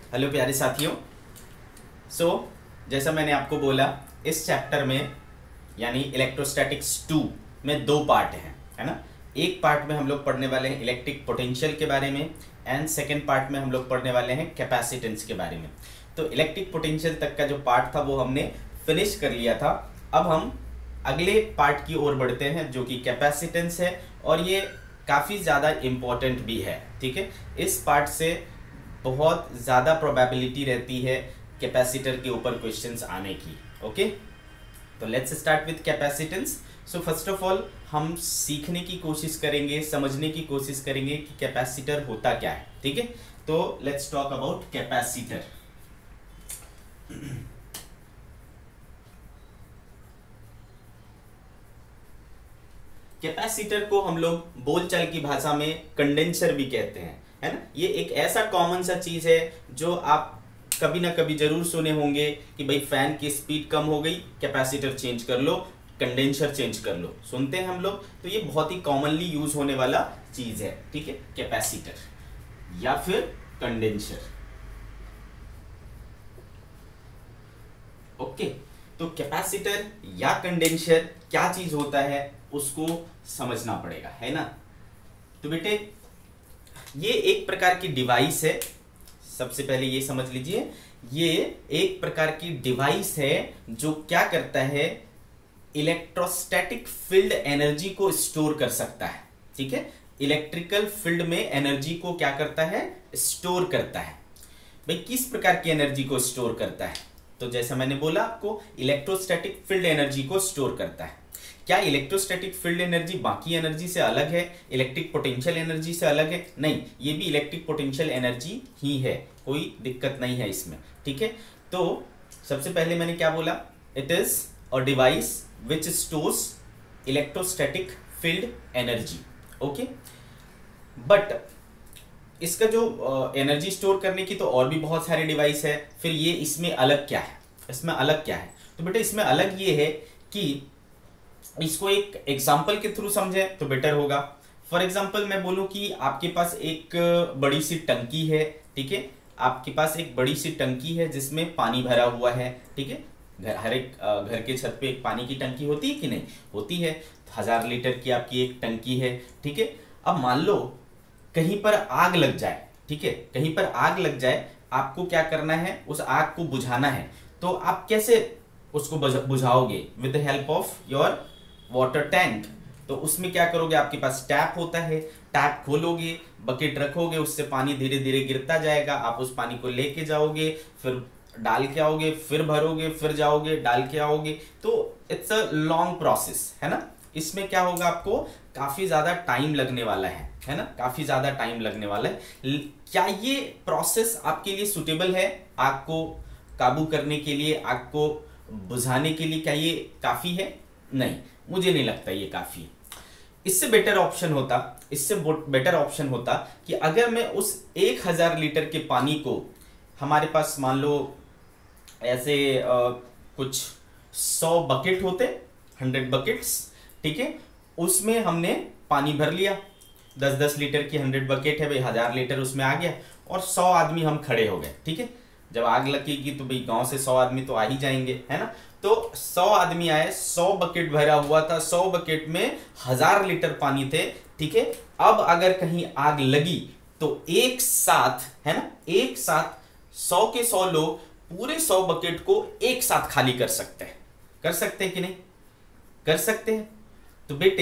Hello प्यारे साथियों। जैसा मैंने आपको बोला, इस चैप्टर में यानी इलेक्ट्रोस्टैटिक्स 2 में दो पार्ट हैं, है ना। एक पार्ट में हम लोग पढ़ने वाले हैं इलेक्ट्रिक पोटेंशियल के बारे में एंड सेकेंड पार्ट में हम लोग पढ़ने वाले हैं कैपेसिटेंस के बारे में। तो इलेक्ट्रिक पोटेंशियल तक का जो पार्ट था वो हमने फिनिश कर लिया था। अब हम अगले पार्ट की ओर बढ़ते हैं जो कि कैपेसिटेंस है, और ये काफ़ी ज़्यादा इम्पोर्टेंट भी है। ठीक है, इस पार्ट से बहुत ज़्यादा प्रोबेबिलिटी रहती है कैपेसिटर के ऊपर क्वेश्चंस आने की। ओके, तो let's start with capacitance. So first of all हम सीखने की कोशिश करेंगे, समझने की कोशिश करेंगे कि कैपेसिटर होता क्या है। ठीक है, तो let's talk about capacitor. Capacitor को हम लोग बोलचाल की भाषा में कंडेंसर भी कहते हैं, है ना। ये एक ऐसा कॉमन सा चीज है जो आप कभी ना कभी जरूर सुने होंगे कि भाई फैन की स्पीड कम हो गई, कैपेसिटर चेंज कर लो, कंडेंसर चेंज कर लो। सुनते हैं हम लोग, तो ये बहुत ही कॉमनली यूज होने वाला चीज है। ठीक है, कैपेसिटर या फिर कंडेंसर। ओके, तो कैपेसिटर या कंडेंसर क्या चीज होता है उसको समझना पड़ेगा, है ना। तो बेटे ये एक प्रकार की डिवाइस है। सबसे पहले ये समझ लीजिए, ये एक प्रकार की डिवाइस है जो क्या करता है, इलेक्ट्रोस्टैटिक फील्ड एनर्जी को स्टोर कर सकता है। ठीक है, इलेक्ट्रिकल फील्ड में एनर्जी को क्या करता है, स्टोर करता है। भाई किस प्रकार की एनर्जी को स्टोर करता है, तो जैसा मैंने बोला आपको, इलेक्ट्रोस्टैटिक फील्ड एनर्जी को स्टोर करता है। क्या इलेक्ट्रोस्टैटिक फील्ड एनर्जी बाकी एनर्जी से अलग है, इलेक्ट्रिक पोटेंशियल एनर्जी से अलग है? नहीं, ये भी इलेक्ट्रिक पोटेंशियल एनर्जी ही है, कोई दिक्कत नहीं है इसमें। ठीक है, तो सबसे पहले मैंने क्या बोला, it is a device which stores electrostatic field energy. Okay, but इसका जो एनर्जी स्टोर करने की तो और भी बहुत सारे डिवाइस है। फिर ये इसमें अलग क्या है, इसमें अलग क्या है? तो बेटा इसमें अलग ये है कि इसको एक एग्जाम्पल के थ्रू समझे तो बेटर होगा। फॉर एग्जाम्पल मैं बोलूं कि आपके पास एक बड़ी सी टंकी है। ठीक है, आपके पास एक बड़ी सी टंकी है जिसमें पानी भरा हुआ है। ठीक है, हर एक घर के छत पे एक पानी की टंकी होती है कि नहीं होती है। 1000 लीटर की आपकी एक टंकी है। ठीक है, अब मान लो कहीं पर आग लग जाए। ठीक है, कहीं पर आग लग जाए, आपको क्या करना है, उस आग को बुझाना है। तो आप कैसे उसको बुझाओगे? With the help of your water tank. तो उसमें क्या करोगे, आपके पास टैप होता है, टैप खोलोगे, बकेट रखोगे, उससे पानी धीरे धीरे गिरता जाएगा। आप उस पानी को लेके जाओगे, फिर डाल के आओगे, फिर भरोगे, फिर जाओगे, डाल के आओगे। तो इट्स अ लॉन्ग प्रोसेस, है ना। इसमें क्या होगा, आपको काफी ज्यादा टाइम लगने वाला है ना, काफी ज्यादा टाइम लगने वाला है। क्या ये प्रोसेस आपके लिए सुटेबल है? आग को काबू करने के लिए, आग को बुझाने के लिए क्या ये काफी है? नहीं, मुझे नहीं लगता ये काफी है। इससे बेटर ऑप्शन होता कि अगर मैं उस 1000 लीटर के पानी को, हमारे पास मान लो ऐसे कुछ 100 बकेट होते, 100 बकेट्स। ठीक है, उसमें हमने पानी भर लिया, 10-10 लीटर की 100 बकेट है भाई, 1000 लीटर उसमें आ गया, और 100 आदमी हम खड़े हो गए। ठीक है, जब आग लगेगी तो भाई गांव से 100 आदमी तो आ ही जाएंगे, है ना। तो 100 आदमी आए, 100 बकेट भरा हुआ था, 100 बकेट में 1000 लीटर पानी थे। ठीक है, अब अगर कहीं आग लगी तो एक साथ, है ना, एक साथ 100 के 100 लोग पूरे 100 बकेट को एक साथ खाली कर सकते हैं। कर सकते हैं कि नहीं? कर सकते हैं। तो बेटे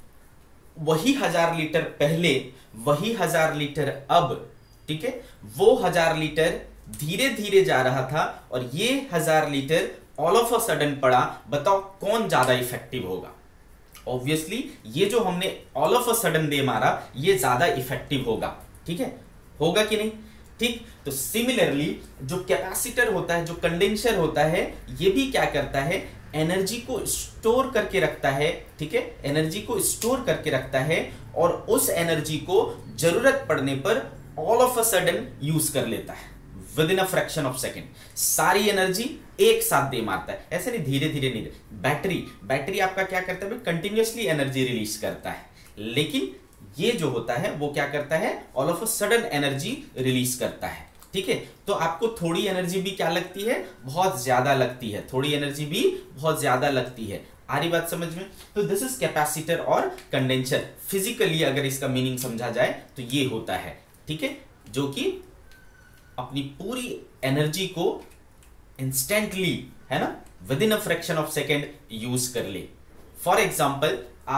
वही 1000 लीटर पहले, वही 1000 लीटर अब। ठीक है, वो 1000 लीटर धीरे धीरे जा रहा था और ये 1000 litre all of a sudden पड़ा। बताओ कौन ज्यादा इफेक्टिव होगा? ऑब्वियसली ये जो हमने ऑल ऑफ अ सडन दे मारा, ये ज्यादा इफेक्टिव होगा। ठीक है, होगा कि नहीं? ठीक, तो सिमिलरली जो कैपेसिटर होता है, जो कंडेंसर होता है, ये भी क्या करता है, एनर्जी को स्टोर करके रखता है। ठीक है, एनर्जी को स्टोर करके रखता है और उस एनर्जी को जरूरत पड़ने पर all of a sudden use कर लेता है within a fraction of second. सारी एनर्जी एक साथ दे मारता है, ऐसे नहीं धीरे धीरे नहीं। बैटरी आपका क्या करता है, कंटिन्यूअसली एनर्जी रिलीज करता है, लेकिन ये जो होता है वो क्या करता है, all of a sudden energy release करता है। ठीक है। तो आपको थोड़ी एनर्जी भी क्या लगती है, बहुत ज्यादा लगती है, थोड़ी एनर्जी भी बहुत ज्यादा लगती है। आ रही बात समझ में? तो दिस इज कैपेसिटर और कंडेंसर। फिजिकली अगर इसका मीनिंग समझा जाए तो ये होता है, ठीक है, जो कि अपनी पूरी एनर्जी को इंस्टेंटली, है ना, within a fraction of second use कर ले। फॉर एग्जाम्पल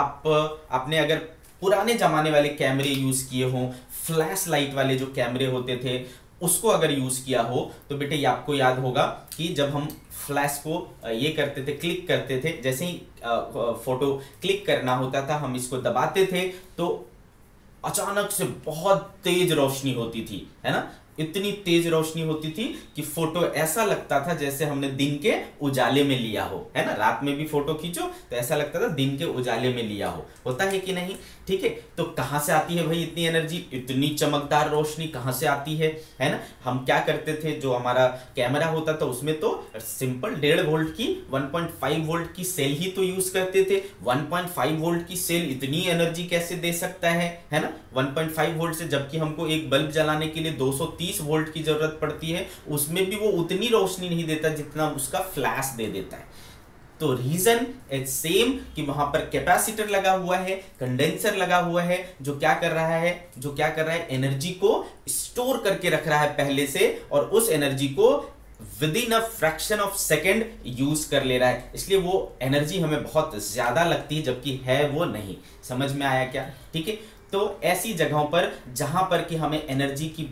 आपने अगर पुराने जमाने वाले कैमरे यूज किए हो, फ्लैश लाइट वाले जो कैमरे होते थे उसको अगर यूज किया हो, तो बेटे ये आपको याद होगा कि जब हम फ्लैश को ये करते थे, क्लिक करते थे, जैसे ही फोटो क्लिक करना होता था हम इसको दबाते थे तो अचानक से बहुत तेज रोशनी होती थी, है ना, इतनी तेज रोशनी होती थी कि फोटो ऐसा लगता था जैसे हमने दिन के उजाले में लिया हो, है ना, रात में भी फोटो खींचो तो ऐसा लगता था दिन के उजाले में लिया हो, होता है कि नहीं? ठीक है। तो कहां से आती है भाई इतनी एनर्जी, इतनी चमकदार रोशनी कहां से आती है ना? हम क्या करते थे, जो हमारा कैमरा होता था उसमें तो सिंपल 1.5 वोल्ट की 1.5 वोल्ट की सेल ही तो यूज करते थे। 1.5 वोल्ट की सेल इतनी एनर्जी कैसे दे सकता है ना? 1.5 वोल्ट से, जबकि हमको एक बल्ब जलाने के लिए 230 वोल्ट की जरूरत पड़ती है, उसमें भी वो उतनी रोशनी नहीं देता जितना उसका फ्लैश दे देता है। तो रीजन इज सेम कि वहां पर कैपेसिटर लगा हुआ है, कंडेंसर लगा हुआ है, जो क्या कर रहा है एनर्जी को स्टोर करके रख रहा है पहले से, और उस एनर्जी को within a fraction of second use कर ले रहा है, इसलिए वो एनर्जी हमें बहुत ज्यादा लगती है जबकि है वो नहीं। समझ में आया क्या? ठीक है। तो ऐसी जगहों पर जहां पर कि हमें एनर्जी की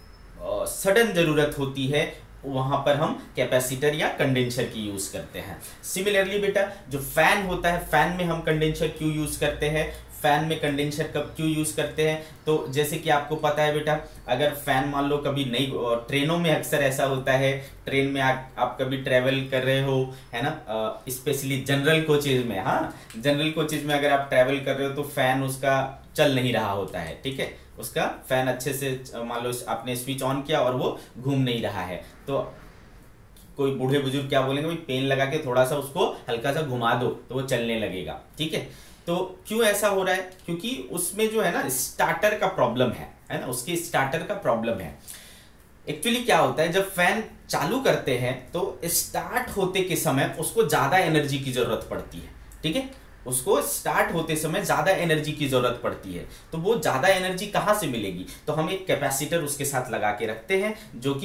सडन जरूरत होती है, वहां पर हम कैपेसिटर या कंडेंसर की यूज करते हैं। सिमिलरली बेटा, जो फैन होता है, फैन में हम कंडेंसर क्यों यूज करते हैं, फैन में कंडेंसर कब क्यों यूज करते हैं? तो जैसे कि आपको पता है बेटा, अगर फैन मान लो कभी नई ट्रेनों में अक्सर ऐसा होता है, ट्रेन में आप कभी ट्रेवल कर रहे हो, है ना, स्पेशली जनरल कोचेज में, हाँ, जनरल कोचेज में अगर आप ट्रेवल कर रहे हो तो फैन उसका चल नहीं रहा होता है, ठीक है, उसका फैन अच्छे से मान लो आपने स्विच ऑन किया और वो घूम नहीं रहा है, तो कोई बूढ़े बुजुर्ग क्या बोलेंगे, भाई पेन लगा के थोड़ा सा उसको हल्का सा घुमा दो तो वो चलने लगेगा, ठीक है। तो क्यों ऐसा हो रहा है? क्योंकि उसमें जो है ना स्टार्टर का प्रॉब्लम है ना, उसके स्टार्टर का प्रॉब्लम है। एक्चुअली क्या होता है, जब फैन चालू करते हैं तो स्टार्ट होते के समय उसको ज्यादा एनर्जी की जरूरत पड़ती है, ठीक है, उसको स्टार्ट होते समय ज्यादा एनर्जी की जरूरत पड़ती है। तो वो ज्यादा एनर्जी कहां से मिलेगी? तो हम एक कैपेसिटर उसके साथ लगा के रखते हैं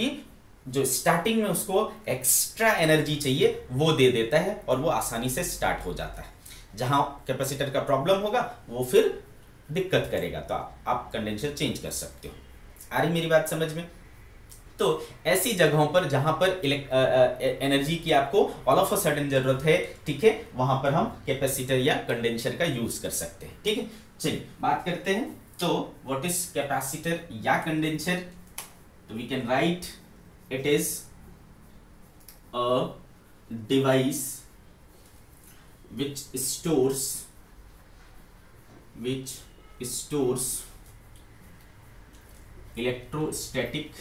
जो स्टार्टिंग में उसको एक्स्ट्रा एनर्जी चाहिए वो दे देता है और वो आसानी से स्टार्ट हो जाता है। जहां कैपेसिटर का प्रॉब्लम होगा वो फिर दिक्कत करेगा, तो आप कंडेंसर चेंज कर सकते हो। आ रही मेरी बात समझ में? तो ऐसी जगहों पर जहां पर एनर्जी की आपको ऑल ऑफ अ सडन जरूरत है, ठीक है, वहां पर हम कैपेसिटर या कंडेंसर का यूज कर सकते हैं, ठीक है। चलिए बात करते हैं, तो व्हाट इज कैपेसिटर या कंडेंसर? तो we can write it is a device which stores electrostatic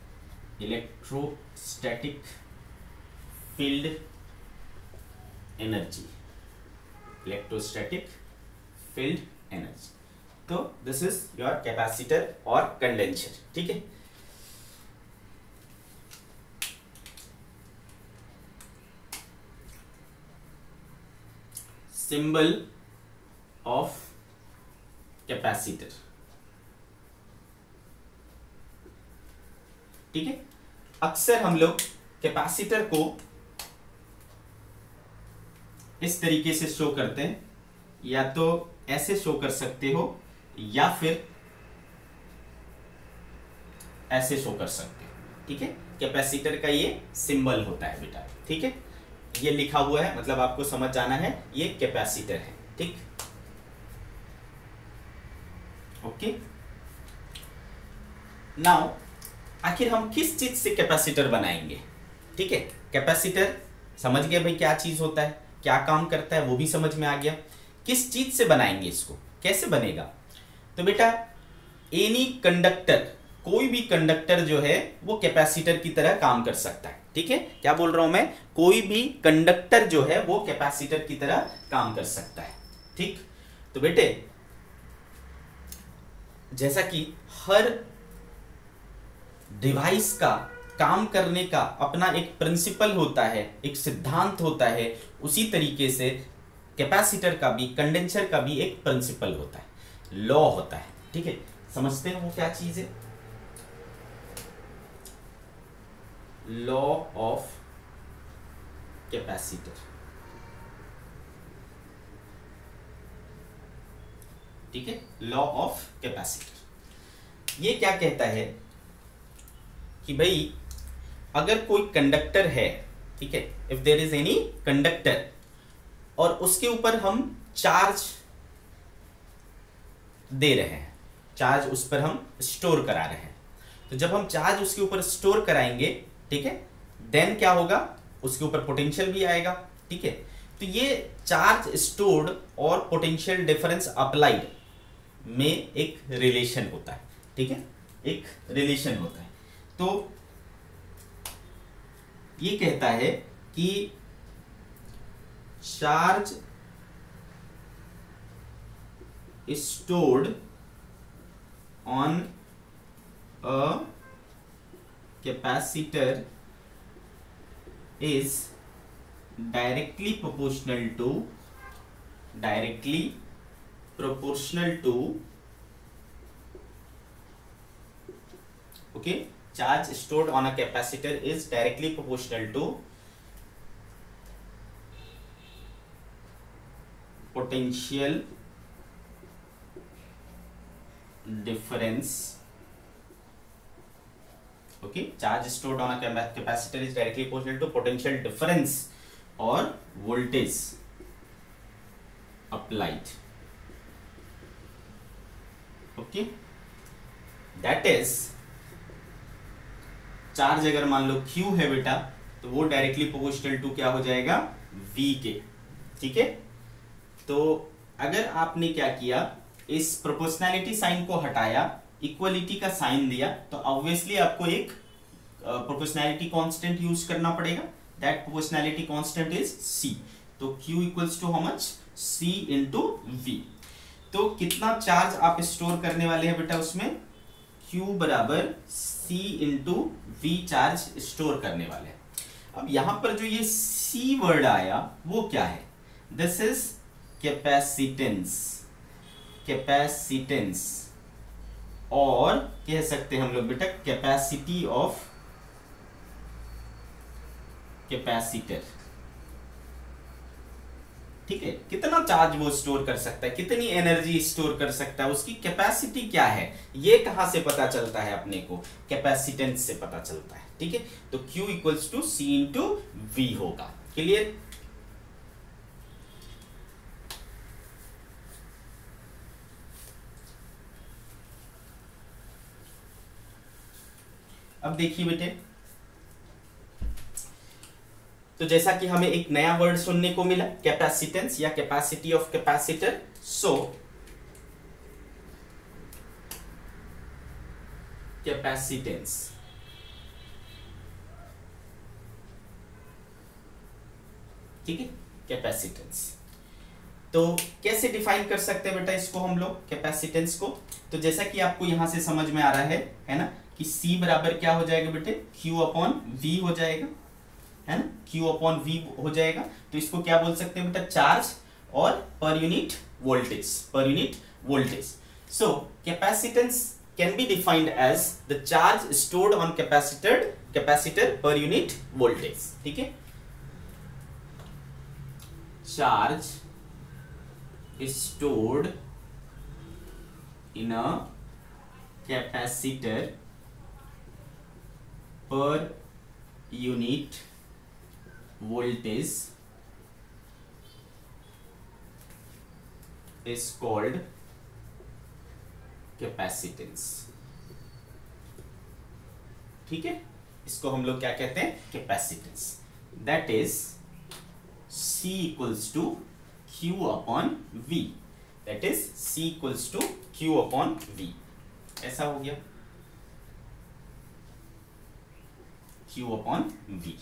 field energy, तो दिस इज योर कैपेसिटर और कंडेंसर, ठीक है। सिंबल ऑफ कैपेसिटर, ठीक है। अक्सर हम लोग कैपेसिटर को इस तरीके से शो करते हैं, या तो ऐसे शो कर सकते हो या फिर ऐसे शो कर सकते हो, ठीक है। कैपेसिटर का ये सिंबल होता है बेटा, ठीक है, ये लिखा हुआ है, मतलब आपको समझ जाना है ये कैपेसिटर है, ठीक, ओके। नाउ आखिर हम किस चीज से कैपेसिटर बनाएंगे? ठीक है, कैपेसिटर समझ गए भाई क्या चीज होता है, क्या काम करता है, वो भी समझ में आ गया। किस चीज से बनाएंगे इसको, कैसे बनेगा? तो बेटा एनी कंडक्टर, कोई भी कंडक्टर जो है वो कैपेसिटर की तरह काम कर सकता है, ठीक है। क्या बोल रहा हूं मैं? कोई भी कंडक्टर जो है वो कैपेसिटर की तरह काम कर सकता है, ठीक। तो बेटे जैसा कि हर डिवाइस का काम करने का अपना एक प्रिंसिपल होता है, एक सिद्धांत होता है, उसी तरीके से कैपेसिटर का भी, कंडेंसर का भी एक प्रिंसिपल होता है, लॉ होता है। ठीक है, समझते हैं वो क्या चीज है? Law of capacitor. ठीक है, लॉ ऑफ कैपेसिटर ये क्या कहता है कि भाई अगर कोई कंडक्टर है, ठीक है, if there is any conductor और उसके ऊपर हम चार्ज दे रहे हैं, चार्ज उस पर हम स्टोर करा रहे हैं, तो जब हम चार्ज उसके ऊपर स्टोर कराएंगे, ठीक है, देन क्या होगा, उसके ऊपर पोटेंशियल भी आएगा। ठीक है, तो ये चार्ज स्टोर्ड और पोटेंशियल डिफरेंस अप्लाइड में एक रिलेशन होता है। ठीक है, एक रिलेशन होता है। तो ये कहता है कि charge stored on a capacitor is directly proportional to okay, charge stored on a capacitor is directly proportional to potential difference. Okay, charge stored on a capacitor is directly proportional to potential difference or voltage applied. Okay, that is charge अगर मान लो Q है बेटा, तो वो directly proportional to क्या हो जाएगा, V के। ठीक है, तो अगर आपने क्या किया, इस प्रोपोर्शनैलिटी साइन को हटाया, इक्वलिटी का साइन दिया, तो ऑब्वियसली आपको एक प्रोपोर्शनैलिटी कांस्टेंट यूज करना पड़ेगा। That proportionality constant is C। तो Q equals to how much, C into V। तो कितना चार्ज आप स्टोर करने वाले हैं बेटा उसमें, Q बराबर C into V charge store करने वाले हैं। अब यहां पर जो ये C वर्ड आया वो क्या है, दिस इज कैपेसिटेंस। कैपेसिटेंस, और कह सकते हैं हम लोग बेटा कैपेसिटी ऑफ कैपेसिटर। ठीक है, कितना चार्ज वो स्टोर कर सकता है, कितनी एनर्जी स्टोर कर सकता है, उसकी कैपेसिटी क्या है, ये कहां से पता चलता है अपने को, कैपेसिटेंस से पता चलता है। ठीक है, तो Q equals to C into V होगा। क्लियर? अब देखिए बेटे, तो जैसा कि हमें एक नया वर्ड सुनने को मिला, कैपेसिटेंस या capacity of capacitor. So capacitance, ठीक है, कैपेसिटेंस तो कैसे डिफाइन कर सकते हैं बेटा इसको हम लोग, कैपेसिटेंस को? तो जैसा कि आपको यहां से समझ में आ रहा है ना, कि C बराबर क्या हो जाएगा बेटे, Q अपॉन V हो जाएगा, है ना, Q अपॉन V हो जाएगा। तो इसको क्या बोल सकते हैं बेटा, चार्ज और per unit voltage, per unit voltage. So capacitance can be defined as the charge stored on capacitor per unit voltage. ठीक है, charge stored in a capacitor per unit voltage is called capacitance। ठीक है, इसको हम लोग क्या कहते हैं, capacitance. That is C equals to Q upon V। That is C equals to Q upon V। ऐसा हो गया, Q upon V।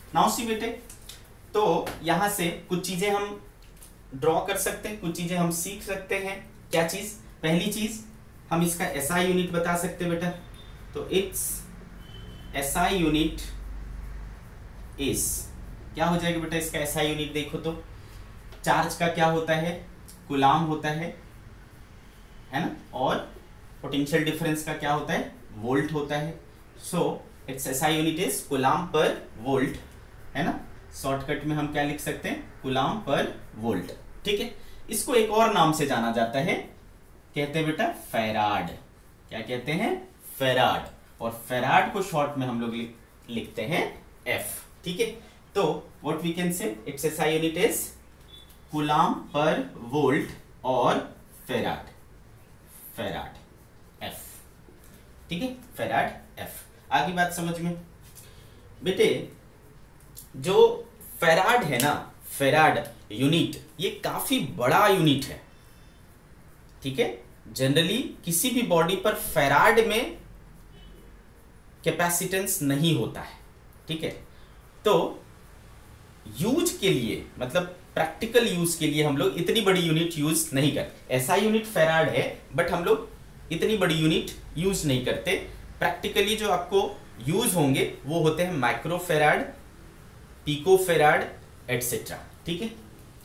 Now see बेटे, तो यहां से कुछ चीजें हम ड्रॉ कर सकते हैं, कुछ चीजें हम सीख सकते हैं। क्या चीज? पहली चीज हम इसका एसआई यूनिट बता सकते हैं बेटा, तो इट्स एसआई यूनिट इज, क्या हो जाएगा बेटा इसका एसआई यूनिट? देखो तो चार्ज का क्या होता है? कूलाम होता है ना, और पोटेंशियल डिफरेंस का क्या होता है? वोल्ट होता है। So it's SI unit is coulomb per volt, है ना। शॉर्टकट में हम क्या लिख सकते हैं? कूलाम पर वोल्ट, ठीक है। इसको एक और नाम से जाना जाता है, कहते हैं बेटा फैराड। क्या कहते हैं? फैराड। और फैराड को शॉर्ट में हम लोग लिखते हैं एफ, ठीक है। तो what we can say, it's SI unit is coulomb per volt और फैराड, फैराड एफ, ठीक है, फैराड एफ। आगे बात समझ में बेटे, जो फैराड है ना, फैराड यूनिट, ये काफी बड़ा यूनिट है, ठीक है। जनरली किसी भी बॉडी पर फैराड में कैपेसिटेंस नहीं होता है, ठीक है। तो यूज के लिए, मतलब प्रैक्टिकल यूज के लिए हम लोग इतनी बड़ी यूनिट यूज नहीं करते। ऐसा यूनिट फैराड है, बट हम लोग इतनी बड़ी यूनिट यूज नहीं करते। प्रैक्टिकली जो आपको यूज होंगे वो होते हैं microfarad, picofarad etcetera, ठीक है।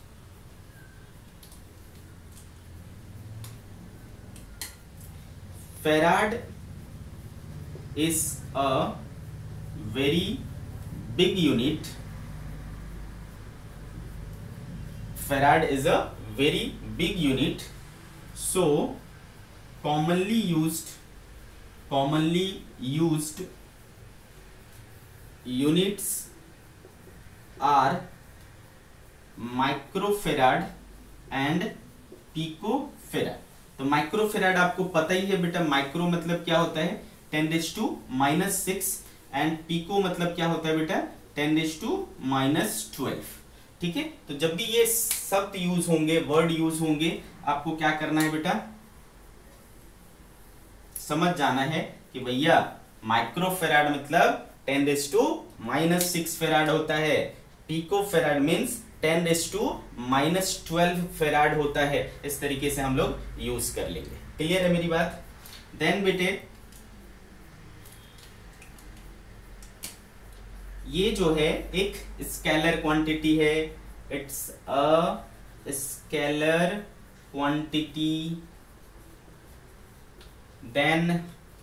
Farad is a very big unit. Farad is a very big unit. So commonly used units are microfarad and picofarad. तो माइक्रोफेराड आपको पता ही है बेटा, माइक्रो मतलब क्या होता है? 10⁻⁻⁶, एंड पिको मतलब क्या होता है बेटा? 10⁻⁻12, ठीक है। तो जब भी ये शब्द यूज होंगे, वर्ड यूज होंगे, आपको क्या करना है बेटा? समझ जाना है कि भैया माइक्रोफेराड मतलब 10⁻⁻6 फेराड होता है, पिकोफेराड मीन्स 10⁻⁻12 फेराड होता है। इस तरीके से हम लोग यूज कर लेंगे। क्लियर है मेरी बात? देन बेटे, ये जो है एक स्केलर क्वांटिटी है, it's a scalar quantity. Then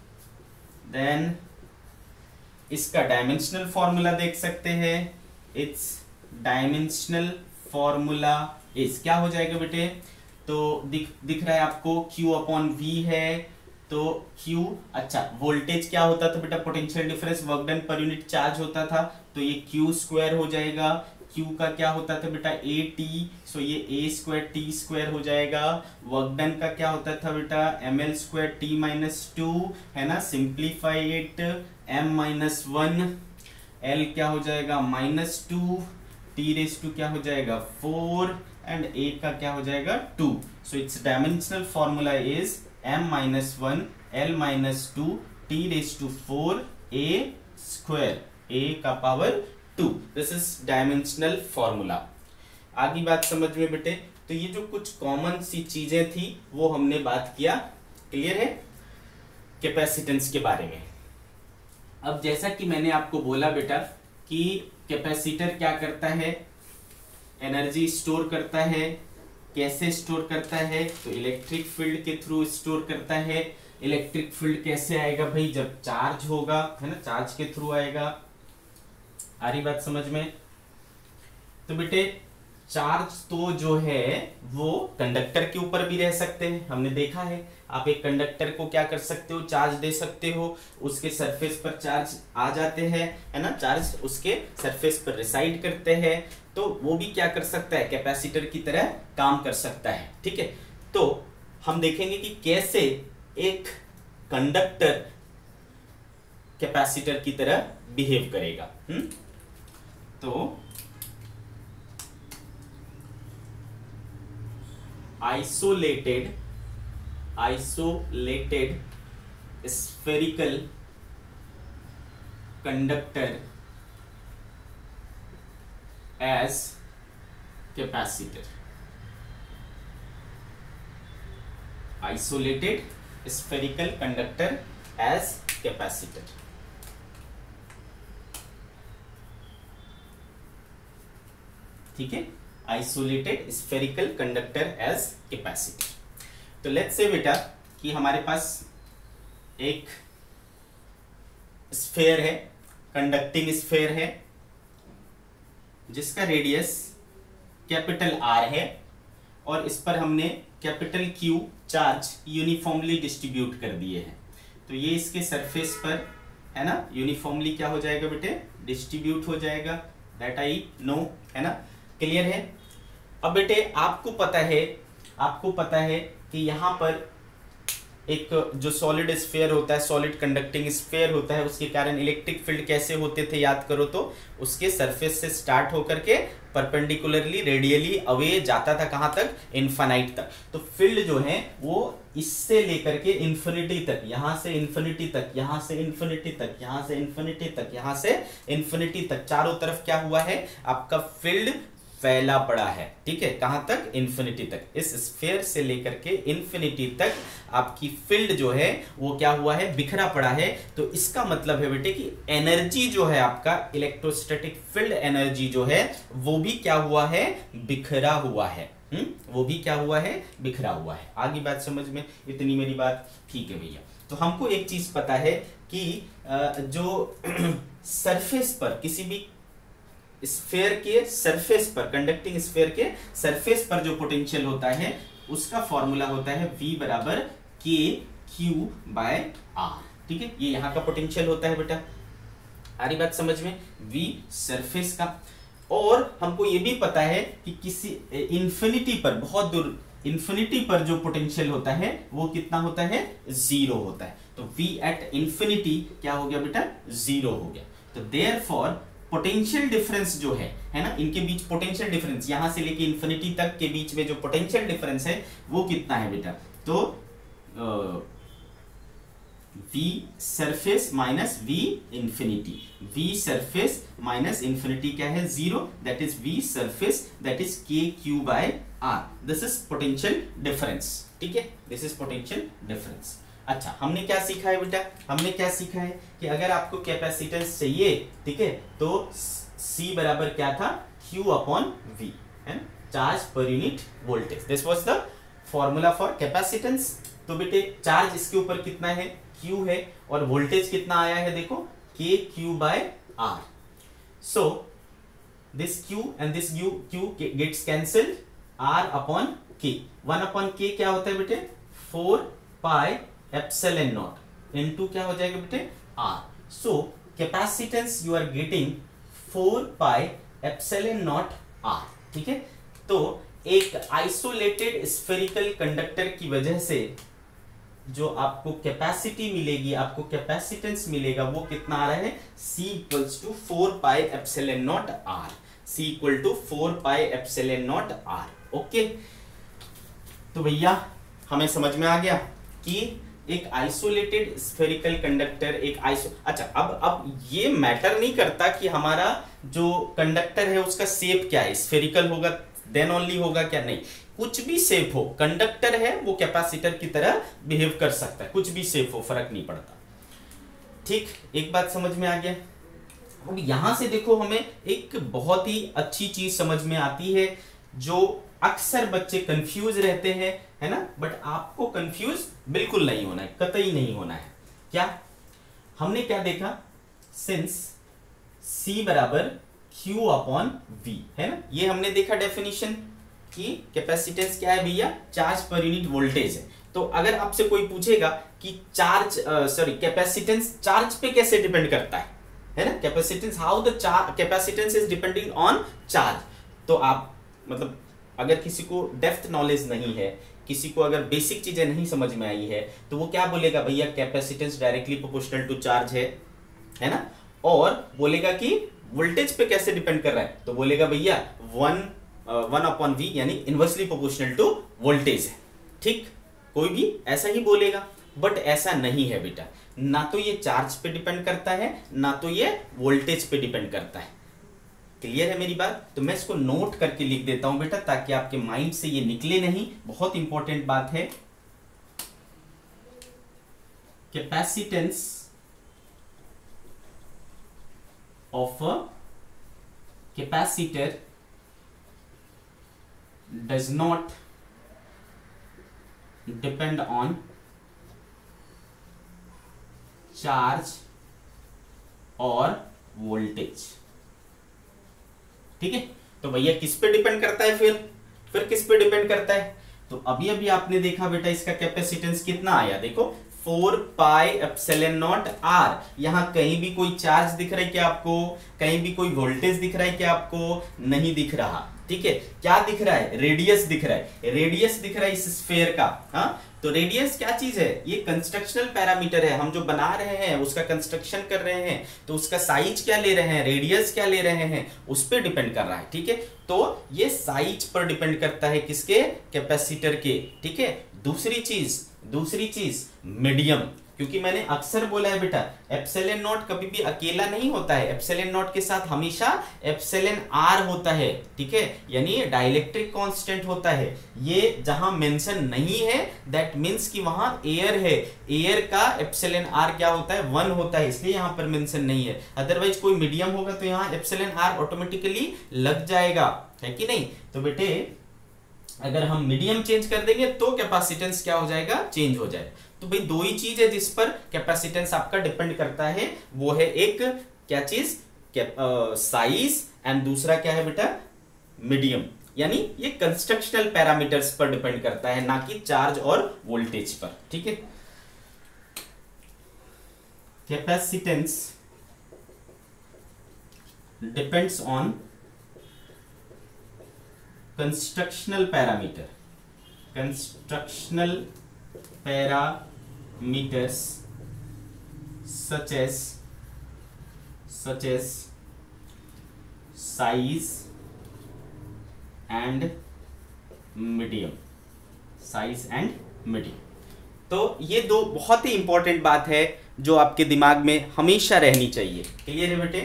इसका डायमेंशनल फॉर्मूला देख सकते हैं, इट्स डायमेंशनल फॉर्मूला इज, क्या हो जाएगा बेटे? तो दिख रहा है आपको, Q/V है, तो Q, अच्छा वोल्टेज क्या होता था बेटा? Potential difference work done per unit charge होता था, तो ये Q² हो जाएगा। Q का क्या होता था बेटा? AT, सो ये A²T² हो जाएगा। वर्क डन का क्या होता था बेटा? ML²T-2, है ना। सिंप्लीफाई इट, M-1, L क्या हो जाएगा? -2, T⁻² क्या हो जाएगा? 4, एंड A का क्या हो जाएगा? 2। So it's dimensional formula is M-1 L-2 T⁻4 A², A का power 2। This is dimensional formula. आगे बात समझ में बेटे, तो ये जो कुछ कॉमन सी चीजें थी वो हमने बात किया। क्लियर है कैपेसिटेंस के बारे में। अब जैसा कि मैंने आपको बोला बेटा कि कैपेसिटर क्या करता है? एनर्जी स्टोर करता है। कैसे स्टोर करता है? तो इलेक्ट्रिक फील्ड के थ्रू स्टोर करता है। इलेक्ट्रिक फील्ड कैसे आएगा भाई? जब चार्ज होगा, है ना, चार्ज के थ्रू आएगा। आ रही बात समझ में? तो बेटे चार्ज तो जो है वो कंडक्टर के ऊपर भी रह सकते हैं, हमने देखा है। आप एक कंडक्टर को क्या कर सकते हो? चार्ज दे सकते हो, उसके सरफेस पर चार्ज आ जाते हैं, है ना, चार्ज उसके सरफेस पर रिसाइड करते हैं, तो वो भी क्या कर सकता है? कैपेसिटर की तरह काम कर सकता है, ठीक है। तो हम देखेंगे कि कैसे एक कंडक्टर कैपेसिटर की तरह बिहेव करेगा। तो isolated spherical conductor as capacitor, isolated spherical conductor as capacitor. ठीक है, isolated spherical conductor as capacitor. तो लेट्स से बेटा कि हमारे पास एक स्फेयर है, कंडक्टिंग स्फेयर है, जिसका रेडियस कैपिटल आर है और इस पर हमने capital Q charge uniformly distribute कर दिए हैं। तो ये इसके सरफेस पर है ना यूनिफॉर्मली क्या हो जाएगा बेटे, डिस्ट्रीब्यूट हो जाएगा। दैट आई नो, है ना, क्लियर है। अब बेटे आपको पता है कि यहां पर एक जो सॉलिड स्फीयर होता है, सॉलिड कंडक्टिंग स्फीयर होता है, उसके कारण इलेक्ट्रिक फील्ड कैसे होते थे याद करो तो, उसके सरफेस से स्टार्ट होकर के परपेंडिकुलरली रेडियली अवे जाता था कहां तक, इनफाइनाइट तक। तो फील्ड जो है वो इससे लेकर के इन्फिनिटी तक, यहां से इन्फिनिटी तक, यहां से इन्फिनिटी तक, यहां से इन्फिनिटी तक, यहां से इन्फिनिटी तक, चारों तरफ क्या हुआ है, आपका फील्ड फैला पड़ा है। ठीक है, कहां तक, इन्फिनिटी तक। इस स्फीयर से लेकर के इन्फिनिटी तक आपकी फील्ड जो है वो क्या हुआ है, बिखरा पड़ा है। तो इसका मतलब है बेटे कि एनर्जी जो है आपका, इलेक्ट्रोस्टैटिक फील्ड एनर्जी जो है वो भी क्या हुआ है, बिखरा हुआ है। वो भी क्या हुआ है, बिखरा हुआ है। आगे बात समझ में, इतनी मेरी बात ठीक है भैया। तो हमको एक चीज पता है कि जो सरफेस पर, किसी भी स्फीयर के सरफेस पर, कंडक्टिंग स्फीयर के सरफेस पर जो पोटेंशियल होता है उसका फॉर्मूला होता है V बराबर के क्यू बाय आर। ठीक है, ये यहां का पोटेंशियल होता है बेटा, आ रही बात समझ में, V सरफेस का। और हमको ये भी पता है कि किसी इंफिनिटी पर, बहुत दूर इंफिनिटी पर जो पोटेंशियल होता है वो कितना होता है, 0 होता है। तो V एट इंफिनिटी क्या हो गया बेटा, 0 हो गया। तो देयरफॉर पोटेंशियल डिफरेंस जो है ना, इनके बीच पोटेंशियल डिफरेंस, यहां से लेके इंफिनिटी तक के बीच में जो पोटेंशियल डिफरेंस है वो कितना है बेटा, तो V surface minus V infinity, V surface minus infinity क्या है, 0, that is V surface, that is K Q by R. This is potential difference. ठीक है, दिस इज पोटेंशियल डिफरेंस। अच्छा, हमने क्या सीखा है बेटा, हमने क्या सीखा है कि अगर आपको कैपेसिटेंस चाहिए, ठीक है, तो C बराबर क्या था, Q अपॉन V, है ना, charge per unit voltage. This was the formula for capacitance. तो बेटे चार्ज इसके ऊपर कितना है, Q है, और वोल्टेज कितना आया है देखो, K Q by R. So this Q and this Q gets cancelled, R upon K, 1 upon K क्या होता है बेटे, 4 पाई एप्सिलॉन नॉट इनटू क्या हो जाएगा बेटे, R। So capacitance you are getting 4 pi epsilon naught R। ठीक है, तो एक आइसोलेटेड स्फेरिकल कंडक्टर की वजह से जो आपको कैपेसिटी मिलेगी, आपको कैपेसिटेंस मिलेगा, वो कितना आ रहा है, C equals to 4 pi epsilon naught R, C equal to 4 pi epsilon naught R। Okay, तो भैया हमें समझ में आ गया कि एक आइसोलेटेड स्फेरिकल कंडक्टर, अच्छा, अब ये मैटर नहीं करता कि हमारा जो कंडक्टर है उसका शेप क्या है, स्फेरिकल होगा देन ओनली होगा क्या, नहीं, कुछ भी शेप हो, कंडक्टर है वो कैपेसिटर की तरह बिहेव कर सकता है, कुछ भी शेप हो, फर्क नहीं पड़ता। ठीक, एक बात समझ में आ गया। अब यहां से देखो हमें एक बहुत ही अच्छी चीज समझ में आती है, जो अक्सर बच्चे कंफ्यूज रहते हैं, है ना, बट आपको कंफ्यूज बिल्कुल नहीं होना है, कतई नहीं होना है। क्या हमने क्या देखा, सिंस C बराबर Q अपॉन V, है ना, ये हमने देखा डेफिनेशन कि कैपेसिटेंस क्या है भैया, चार्ज पर यूनिट वोल्टेज है। तो अगर आपसे कोई पूछेगा कि कैपेसिटेंस चार्ज पे कैसे डिपेंड करता है ना, capacitance, how the capacitance is depending on charge, तो आप मतलब अगर किसी को डेप्थ नॉलेज नहीं है, किसी को अगर बेसिक चीजें नहीं समझ में आई है, तो वो क्या बोलेगा भैया, capacitance directly proportional to charge है ना, और बोलेगा कि वोल्टेज पे कैसे डिपेंड कर रहा है, तो बोलेगा भैया 1 अपॉन V यानी इनवर्सली प्रोपोर्शनल टू वोल्टेज है। ठीक, कोई भी ऐसा ही बोलेगा, बट ऐसा नहीं है बेटा, ना तो ये चार्ज पे डिपेंड करता है, ना तो ये वोल्टेज पे डिपेंड करता है। क्लियर है मेरी बात? तो मैं इसको नोट करके लिख देता हूं बेटा, ताकि आपके माइंड से ये निकले नहीं, बहुत इंपॉर्टेंट बात है। Capacitance of a capacitor does not depend on charge और वोल्टेज। ठीक है, तो भैया किस पे डिपेंड करता है? फिर किस पे डिपेंड करता है? तो अभी अभी आपने देखा बेटा इसका कैपेसिटेंस कितना आया, देखो 4 पाई एप्सिलॉन नॉट आर। यहां कहीं भी कोई चार्ज दिख रहा है क्या आपको? कहीं भी कोई वोल्टेज दिख रहा है क्या आपको? नहीं दिख रहा। ठीक है, क्या दिख रहा है? रेडियस दिख रहा है, रेडियस दिख रहा है इस स्फीयर का। हाँ, तो रेडियस क्या चीज है? ये कंस्ट्रक्शनल पैरामीटर है, हम जो बना रहे हैं उसका कंस्ट्रक्शन कर रहे हैं, तो उसका साइज क्या ले रहे हैं, रेडियस क्या ले रहे हैं, उस पर डिपेंड कर रहा है। ठीक है, तो ये साइज पर डिपेंड करता है, किसके? कैपेसिटर के। ठीक है, दूसरी चीज मीडियम, क्योंकि मैंने अक्सर बोला है बेटा एप्सिलॉन नॉट कभी भी अकेला नहीं होता है, एप्सिलॉन नॉट के साथ हमेशा एप्सिलॉन आर होता है। ठीक है, यानी डाइलेक्ट्रिक कांस्टेंट होता है। ये जहां मेंशन नहीं है दैट मींस कि वहां एयर है, एयर का एप्सिलॉन आर क्या होता है? 1 होता है, इसलिए यहां पर मेंशन नहीं है। अदरवाइज कोई मीडियम होगा तो यहां एप्सिलॉन आर ऑटोमेटिकली लग जाएगा, है कि नहीं? तो बेटे अगर हम मीडियम चेंज कर देंगे तो कैपेसिटेंस क्या हो जाएगा? चेंज हो जाएगा। तो भाई दो ही चीज है जिस पर कैपेसिटेंस आपका डिपेंड करता है, वो है एक क्या चीज? साइज, एंड दूसरा क्या है बेटा? मीडियम। यानी ये कंस्ट्रक्शनल पैरामीटर्स पर डिपेंड करता है, ना कि चार्ज और वोल्टेज पर। ठीक है, capacitance depends on constructional parameters such as size and medium, तो ये दो बहुत ही इंपॉर्टेंट बात है जो आपके दिमाग में हमेशा रहनी चाहिए। क्लियर है बेटे?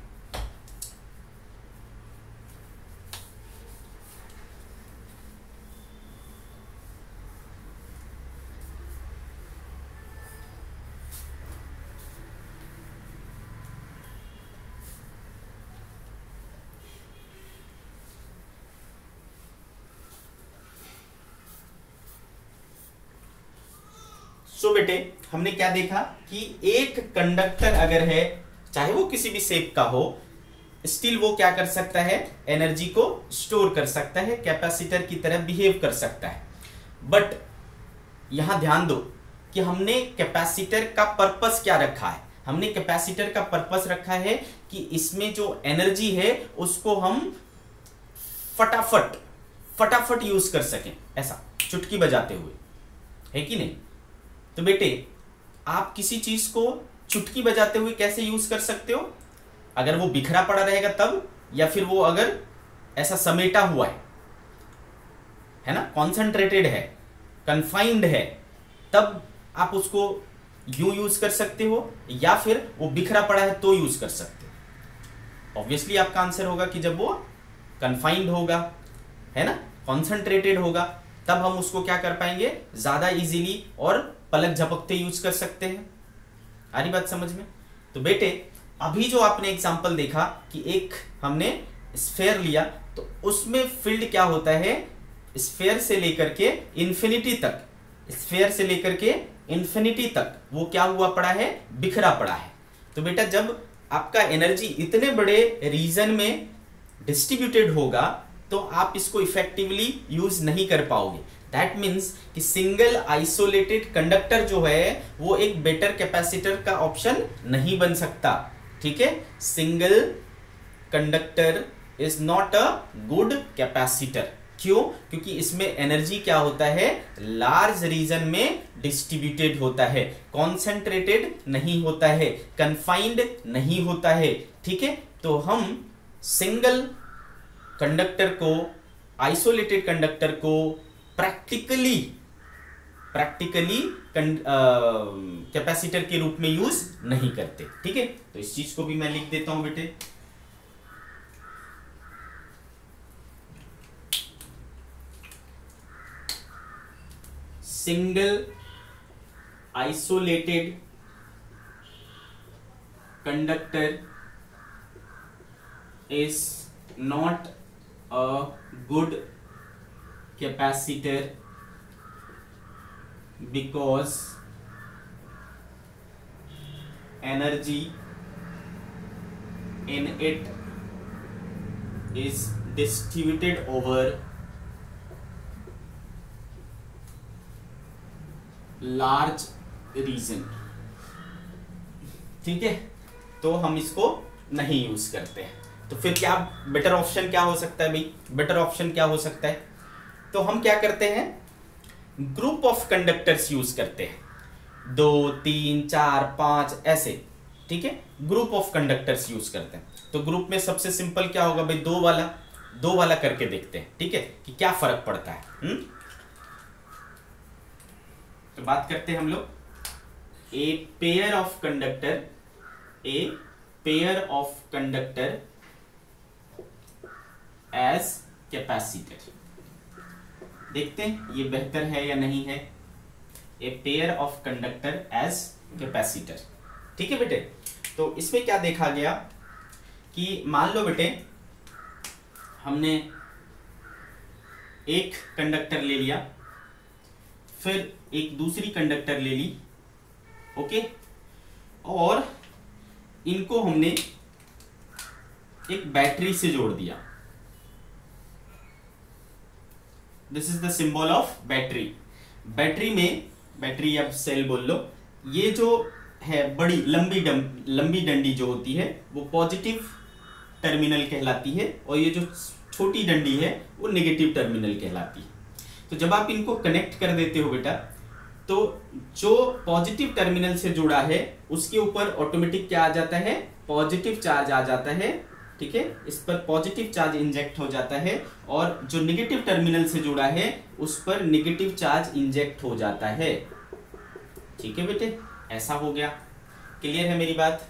सो बेटे हमने क्या देखा कि एक कंडक्टर अगर है, चाहे वो किसी भी शेप का हो, स्टिल वो क्या कर सकता है? एनर्जी को स्टोर कर सकता है, कैपेसिटर की तरह बिहेव कर सकता है। बट यहां ध्यान दो कि हमने कैपेसिटर का पर्पस क्या रखा है? हमने कैपेसिटर का पर्पस रखा है कि इसमें जो एनर्जी है उसको हम फटाफट यूज कर सकें, ऐसा चुटकी बजाते हुए, है कि नहीं? तो बेटे आप किसी चीज को चुटकी बजाते हुए कैसे यूज कर सकते हो? अगर वो बिखरा पड़ा रहेगा तब, या फिर वो अगर ऐसा समेटा हुआ है ना, कॉन्सेंट्रेटेड है, कन्फाइंड है, तब आप उसको यूं यूज कर सकते हो, या फिर वो बिखरा पड़ा है तो यूज कर सकते हो। ऑब्वियसली आपका आंसर होगा कि जब वो कन्फाइंड होगा, है ना, कॉन्सेंट्रेटेड होगा, तब हम उसको क्या कर पाएंगे? ज्यादा इजीली और पलक झपकते यूज कर सकते हैं। आ रही बात समझ में? तो बेटे अभी जो आपने एग्जांपल देखा कि एक हमने स्फीयर लिया, तो उसमें फील्ड क्या होता है? स्फीयर से लेकर के इंफिनिटी तक वो क्या हुआ पड़ा है? बिखरा पड़ा है। तो बेटा जब आपका एनर्जी इतने बड़े रीजन में डिस्ट्रीब्यूटेड होगा तो आप इसको इफेक्टिवली यूज नहीं कर पाओगे। दैट मीन्स कि सिंगल आइसोलेटेड कंडक्टर जो है वो एक बेटर कैपेसिटर का ऑप्शन नहीं बन सकता। ठीक है, single conductor is not a good capacitor. क्यों? क्योंकि इसमें एनर्जी क्या होता है? लार्ज रीजन में डिस्ट्रीब्यूटेड होता है, कॉन्सेंट्रेटेड नहीं होता है, कन्फाइंड नहीं होता है। ठीक है, तो हम सिंगल कंडक्टर को, आइसोलेटेड कंडक्टर को प्रैक्टिकली कैपेसिटर के रूप में यूज नहीं करते। ठीक है, तो इस चीज को भी मैं लिख देता हूं बेटे। Single isolated conductor is not a good capacitor because energy in it is distributed over large region। ठीक है, तो हम इसको नहीं यूज करते हैं। तो फिर क्या बेटर ऑप्शन क्या हो सकता है भाई? बेटर ऑप्शन क्या हो सकता है? तो हम क्या करते हैं, ग्रुप ऑफ कंडक्टर्स यूज करते हैं, 2 3 4 5 ऐसे। ठीक है, ग्रुप ऑफ कंडक्टर्स यूज करते हैं। तो ग्रुप में सबसे सिंपल क्या होगा भाई? दो वाला करके देखते हैं। ठीक है, कि क्या फर्क पड़ता है। तो बात करते हैं हम लोग a pair of conductor as capacitor. देखते हैं ये बेहतर है या नहीं है। A pair of conductor as capacitor. ठीक है बेटे, तो इसमें क्या देखा गया कि मान लो बेटे हमने एक कंडक्टर ले लिया, फिर एक दूसरी कंडक्टर ले ली, ओके, और इनको हमने एक बैटरी से जोड़ दिया। This is the symbol of battery. Battery अब सेल बोल लो। ये जो है बड़ी लंबी डंडी जो होती है वो पॉजिटिव टर्मिनल कहलाती है, और ये जो छोटी डंडी है वो नेगेटिव टर्मिनल कहलाती है। तो जब आप इनको कनेक्ट कर देते हो बेटा, तो जो पॉजिटिव टर्मिनल से जुड़ा है उसके ऊपर ऑटोमेटिक क्या आ जाता है? पॉजिटिव चार्ज आ जाता है। ठीक है, इस पर पॉजिटिव चार्ज इंजेक्ट हो जाता है, और जो नेगेटिव टर्मिनल से जुड़ा है उस पर नेगेटिव चार्ज इंजेक्ट हो जाता है। ठीक है बेटे, ऐसा हो गया। क्लियर है मेरी बात?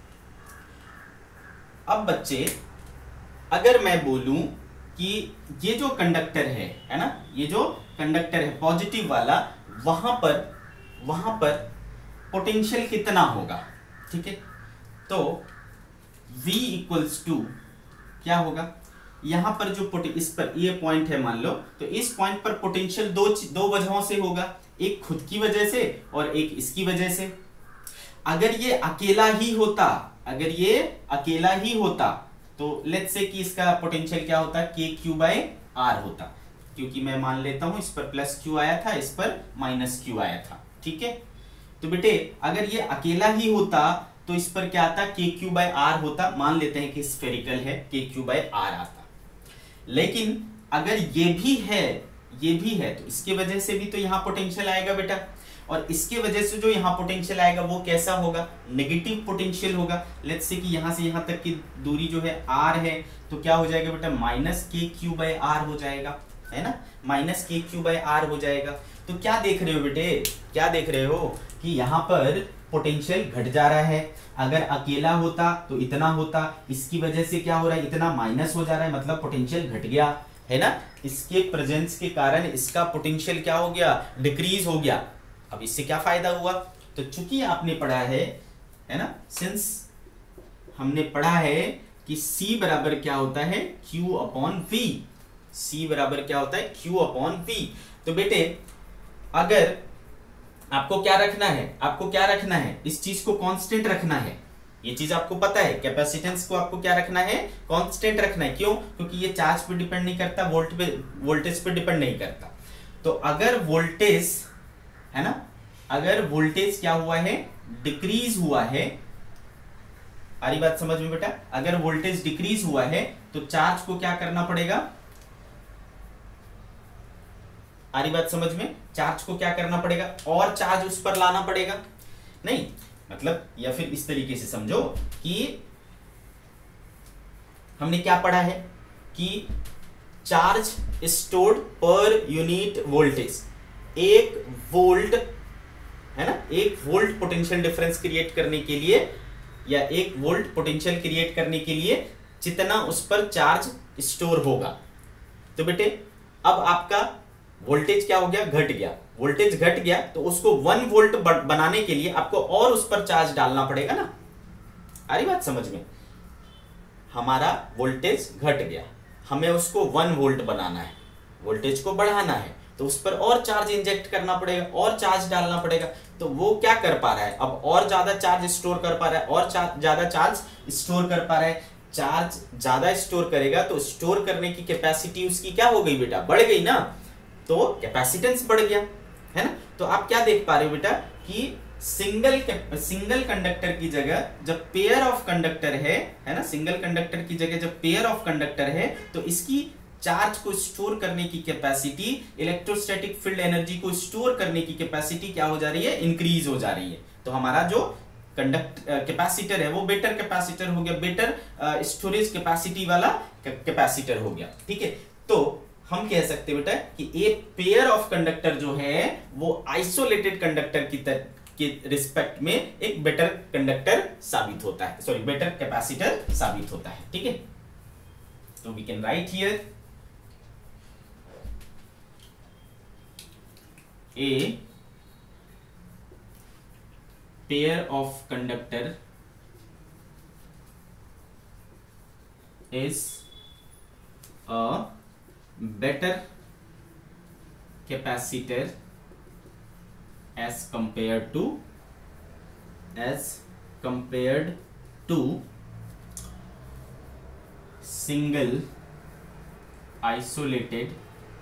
अब बच्चे अगर मैं बोलूं कि ये जो कंडक्टर है ना, ये जो कंडक्टर है पॉजिटिव वाला, वहां पर पोटेंशियल कितना होगा? ठीक है, तो V इक्वल्स टू क्या होगा? यहां पर जो इस पर ये पॉइंट है मान लो, तो इस पॉइंट पर पोटेंशियल दो वजहों से होगा, एक खुद की वजह से और एक इसकी वजह से। अगर ये अकेला ही होता तो लेट्स से कि इसका पोटेंशियल क्या होता? KQ/R होता, क्योंकि मैं मान लेता हूं इस पर प्लस Q आया था, इस पर माइनस Q आया था। ठीक है, तो बेटे अगर ये अकेला ही होता तो इस पर क्या आता? KQ/R होता। मान लेते हैं कि स्फेरिकल है, KQ/R आता। लेकिन अगर ये भी है तो इसके वजह से भी तो यहाँ पोटेंशियल आएगा बेटा, और इसके वजह से जो यहाँ पोटेंशियल आएगा वो कैसा होगा? नेगेटिव पोटेंशियल होगा। लेट्स से कि यहाँ से यहाँ तक की दूरी जो है R है, तो क्या हो जाएगा बेटा? -KQ/R हो जाएगा, है ना, -KQ/R हो जाएगा। तो क्या देख रहे हो बेटे? क्या देख रहे हो कि यहाँ पर पोटेंशियल घट जा रहा है। अगर अकेला होता तो इतना होता, इसकी वजह से क्या हो रहा है? इतना माइनस हो जा रहा है, मतलब पोटेंशियल घट गया, है ना। इसके प्रेजेंस के कारण इसका पोटेंशियल क्या हो गया? डिक्रीज हो गया। अब इससे क्या फायदा हुआ? तो चूंकि आपने पढ़ा है ना, सिंस हमने पढ़ा है कि C बराबर क्या होता है? Q/V। C बराबर क्या होता है? Q/V। तो बेटे अगर आपको क्या रखना है? इस चीज को कांस्टेंट रखना है। ये चीज आपको पता है, कैपेसिटेंस को आपको क्या रखना है? कांस्टेंट रखना है। क्यों? क्योंकि ये चार्ज पे डिपेंड नहीं करता, वोल्टेज पे डिपेंड नहीं करता। तो अगर वोल्टेज है ना, अगर वोल्टेज क्या हुआ है? डिक्रीज हुआ है। आ रही बात समझ में बेटा? अगर वोल्टेज डिक्रीज हुआ है तो चार्ज को क्या करना पड़ेगा? आ रही बात समझ में? चार्ज को क्या करना पड़ेगा? और चार्ज उस पर लाना पड़ेगा। नहीं मतलब, या फिर इस तरीके से समझो कि हमने क्या पढ़ा है कि charge stored per unit voltage, 1 volt है ना, 1 वोल्ट पोटेंशियल डिफरेंस क्रिएट करने के लिए, या 1 वोल्ट पोटेंशियल क्रिएट करने के लिए जितना उस पर चार्ज स्टोर होगा। तो बेटे अब आपका वोल्टेज क्या हो गया, घट गया, वोल्टेज घट गया, तो उसको 1 वोल्ट बनाने के लिए आपको और उस पर चार्ज डालना पड़ेगा ना। आ रही बात समझ में? हमारा वोल्टेज घट गया, हमें उसको 1 वोल्ट बनाना है, वोल्टेज को बढ़ाना है, तो उस पर और चार्ज इंजेक्ट करना पड़ेगा, और चार्ज डालना पड़ेगा। तो वो क्या कर पा रहा है, अब और ज्यादा चार्ज स्टोर कर पा रहा है, और ज्यादा चार्ज स्टोर कर पा रहा है। चार्ज ज्यादा स्टोर करेगा तो स्टोर करने की कैपेसिटी उसकी क्या हो गई बेटा, बढ़ गई ना, तो कैपेसिटेंस बढ़ गया, है ना। तो आप क्या देख पा रहे हो बेटा कि सिंगल कंडक्टर की जगह जब पेयर ऑफ कंडक्टर है ना, सिंगल कंडक्टर की जगह जब पेयर ऑफ कंडक्टर है, तो इसकी चार्ज को स्टोर करने की कैपेसिटी, इलेक्ट्रोस्टैटिक फील्ड एनर्जी को स्टोर करने की कैपेसिटी क्या हो जा रही है, इंक्रीज हो जा रही है। तो हमारा जो कैपेसिटर है वो बेटर कैपेसिटर हो गया, बेटर स्टोरेज कैपेसिटी वाला कैपेसिटर हो गया, ठीक है। तो हम कह सकते हैं बेटा कि एक पेयर ऑफ कंडक्टर जो है वो आइसोलेटेड कंडक्टर के रिस्पेक्ट में एक बेटर कंडक्टर साबित होता है, सॉरी बेटर कैपेसिटर साबित होता है, ठीक है। तो we can write here a pair of conductor is a better capacitor as compared to single isolated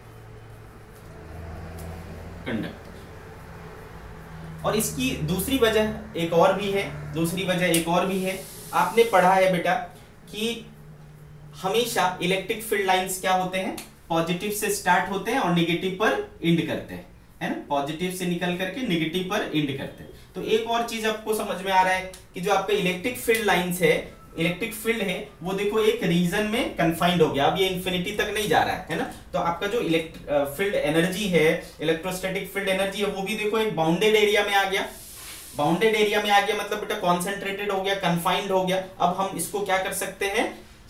conductor. और इसकी दूसरी वजह एक और भी है, आपने पढ़ा है बेटा कि हमेशा इलेक्ट्रिक फील्ड लाइंस क्या होते हैं, पॉजिटिव से स्टार्ट होते हैं और नेगेटिव पर एंड करते हैं, है ना, पॉजिटिव से निकल करके नेगेटिव पर एंड करते हैं। तो एक और चीज आपको समझ में आ रहा है कि जो आपका इलेक्ट्रिक फील्ड लाइंस है, इलेक्ट्रिक फील्ड है, वो देखो एक रीजन में कन्फाइंड हो गया, अब ये इंफिनिटी तक नहीं जा रहा है ना। तो आपका जो फील्ड एनर्जी है, इलेक्ट्रोस्टैटिक फील्ड एनर्जी है, वो भी देखो एक बाउंडेड एरिया में आ गया, मतलब बेटा कॉन्सेंट्रेटेड हो गया, कन्फाइंड हो गया। अब हम इसको क्या कर सकते हैं,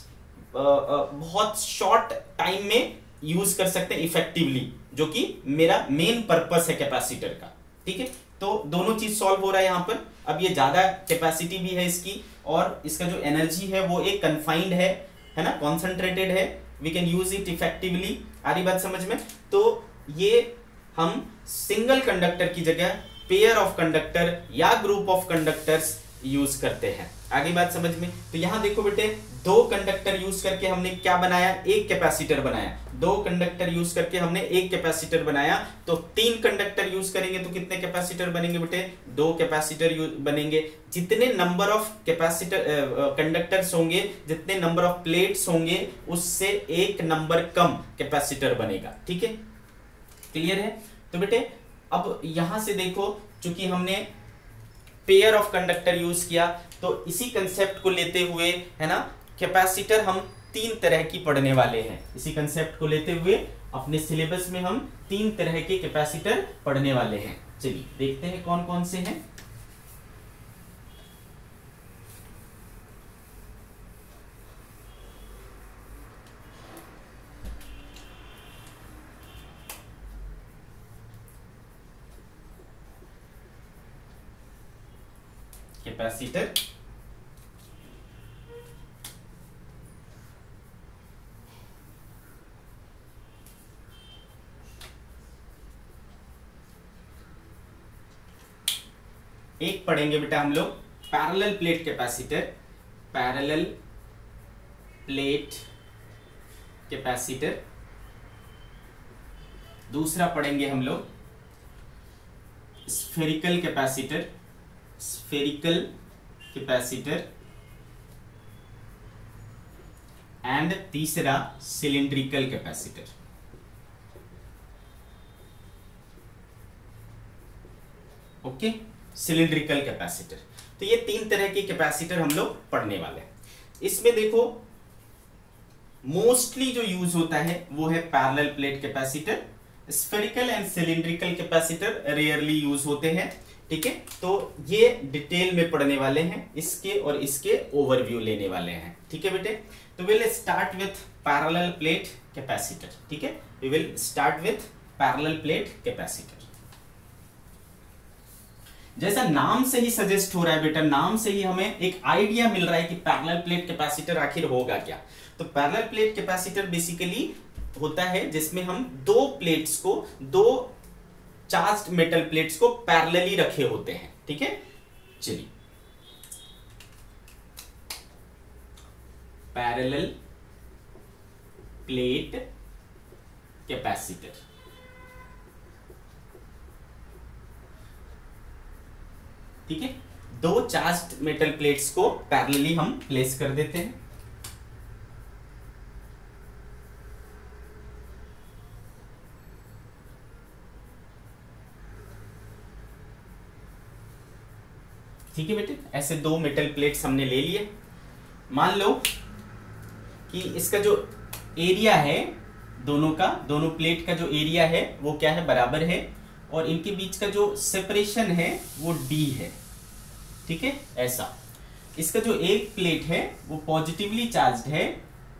बहुत शॉर्ट टाइम में यूज कर सकते हैं इफेक्टिवली, जो कि मेरा मेन पर्पस है कैपेसिटर का, ठीक है। तो दोनों चीज सॉल्व हो रहा है यहाँ पर। अब ये ज्यादा कैपेसिटी भी है इसकी, और इसका जो एनर्जी है वो एक कन्फाइंड है ना, कॉन्सेंट्रेटेड है, we can use it effectively. आ रही बात समझ में? तो ये हम सिंगल कंडक्टर की जगह पेयर ऑफ कंडक्टर या ग्रुप ऑफ कंडक्टर्स यूज करते हैं। आगे बात समझ में? तो यहां देखो बेटे, 2 कंडक्टर यूज करके हमने क्या बनाया, एक कैपेसिटर बनाया। 2 कंडक्टर यूज करके हमने एक कैपेसिटर बनाया, तो 3 कंडक्टर यूज करेंगे तो कितने कैपेसिटर बनेंगे बेटे, 2 कैपेसिटर बनेंगे। जितने नंबर ऑफ कैपेसिटर कंडक्टर्स होंगे, जितने नंबर ऑफ प्लेट्स होंगे, उससे 1 नंबर कम कैपेसिटर बनेगा, ठीक है, क्लियर है? तो बेटे अब यहां से देखो, चूंकि हमने पेयर ऑफ कंडक्टर यूज किया, तो इसी कंसेप्ट को लेते हुए, है ना, कैपेसिटर हम 3 तरह की पढ़ने वाले हैं। इसी कंसेप्ट को लेते हुए अपने सिलेबस में हम 3 तरह के कैपेसिटर पढ़ने वाले हैं। चलिए देखते हैं कौन कौन से हैं। कैपेसिटर, एक पढ़ेंगे बेटा हम लोग parallel plate capacitor, parallel plate capacitor. दूसरा पढ़ेंगे हम लोग spherical capacitor, spherical capacitor. And तीसरा cylindrical capacitor. Okay, cylindrical capacitor. तो ये 3 तरह के कैपेसिटर हम लोग पढ़ने वाले हैं। इसमें देखो मोस्टली जो यूज होता है वो है parallel plate capacitor. Spherical and cylindrical capacitor rarely use होते हैं, ठीक है। तो ये डिटेल में पढ़ने वाले हैं, इसके और इसके ओवरव्यू लेने वाले हैं, ठीक है बेटे। तो will start with parallel plate capacitor, ठीक है। We will start with parallel plate capacitor. जैसा नाम से ही सजेस्ट हो रहा है बेटा, नाम से ही हमें एक आइडिया मिल रहा है कि पैरेलल प्लेट कैपेसिटर आखिर होगा क्या। तो पैरेलल प्लेट कैपेसिटर बेसिकली होता है जिसमें हम दो प्लेट्स को, दो चार्ज्ड मेटल प्लेट्स को पैरेलली रखे होते हैं। ठीक है, चलिए पैरेलल प्लेट कैपेसिटर। ठीक है, दो चार्ज्ड मेटल प्लेट्स को पैरेलली हम प्लेस कर देते हैं। ठीक है बेटे, ऐसे दो मेटल प्लेट्स हमने ले लिए। मान लो कि इसका जो एरिया है दोनों का, दोनों प्लेट का जो एरिया है वो क्या है, बराबर है, और इनके बीच का जो सेपरेशन है वो d है। ठीक है, ऐसा इसका जो एक प्लेट है वो पॉजिटिवली चार्ज्ड है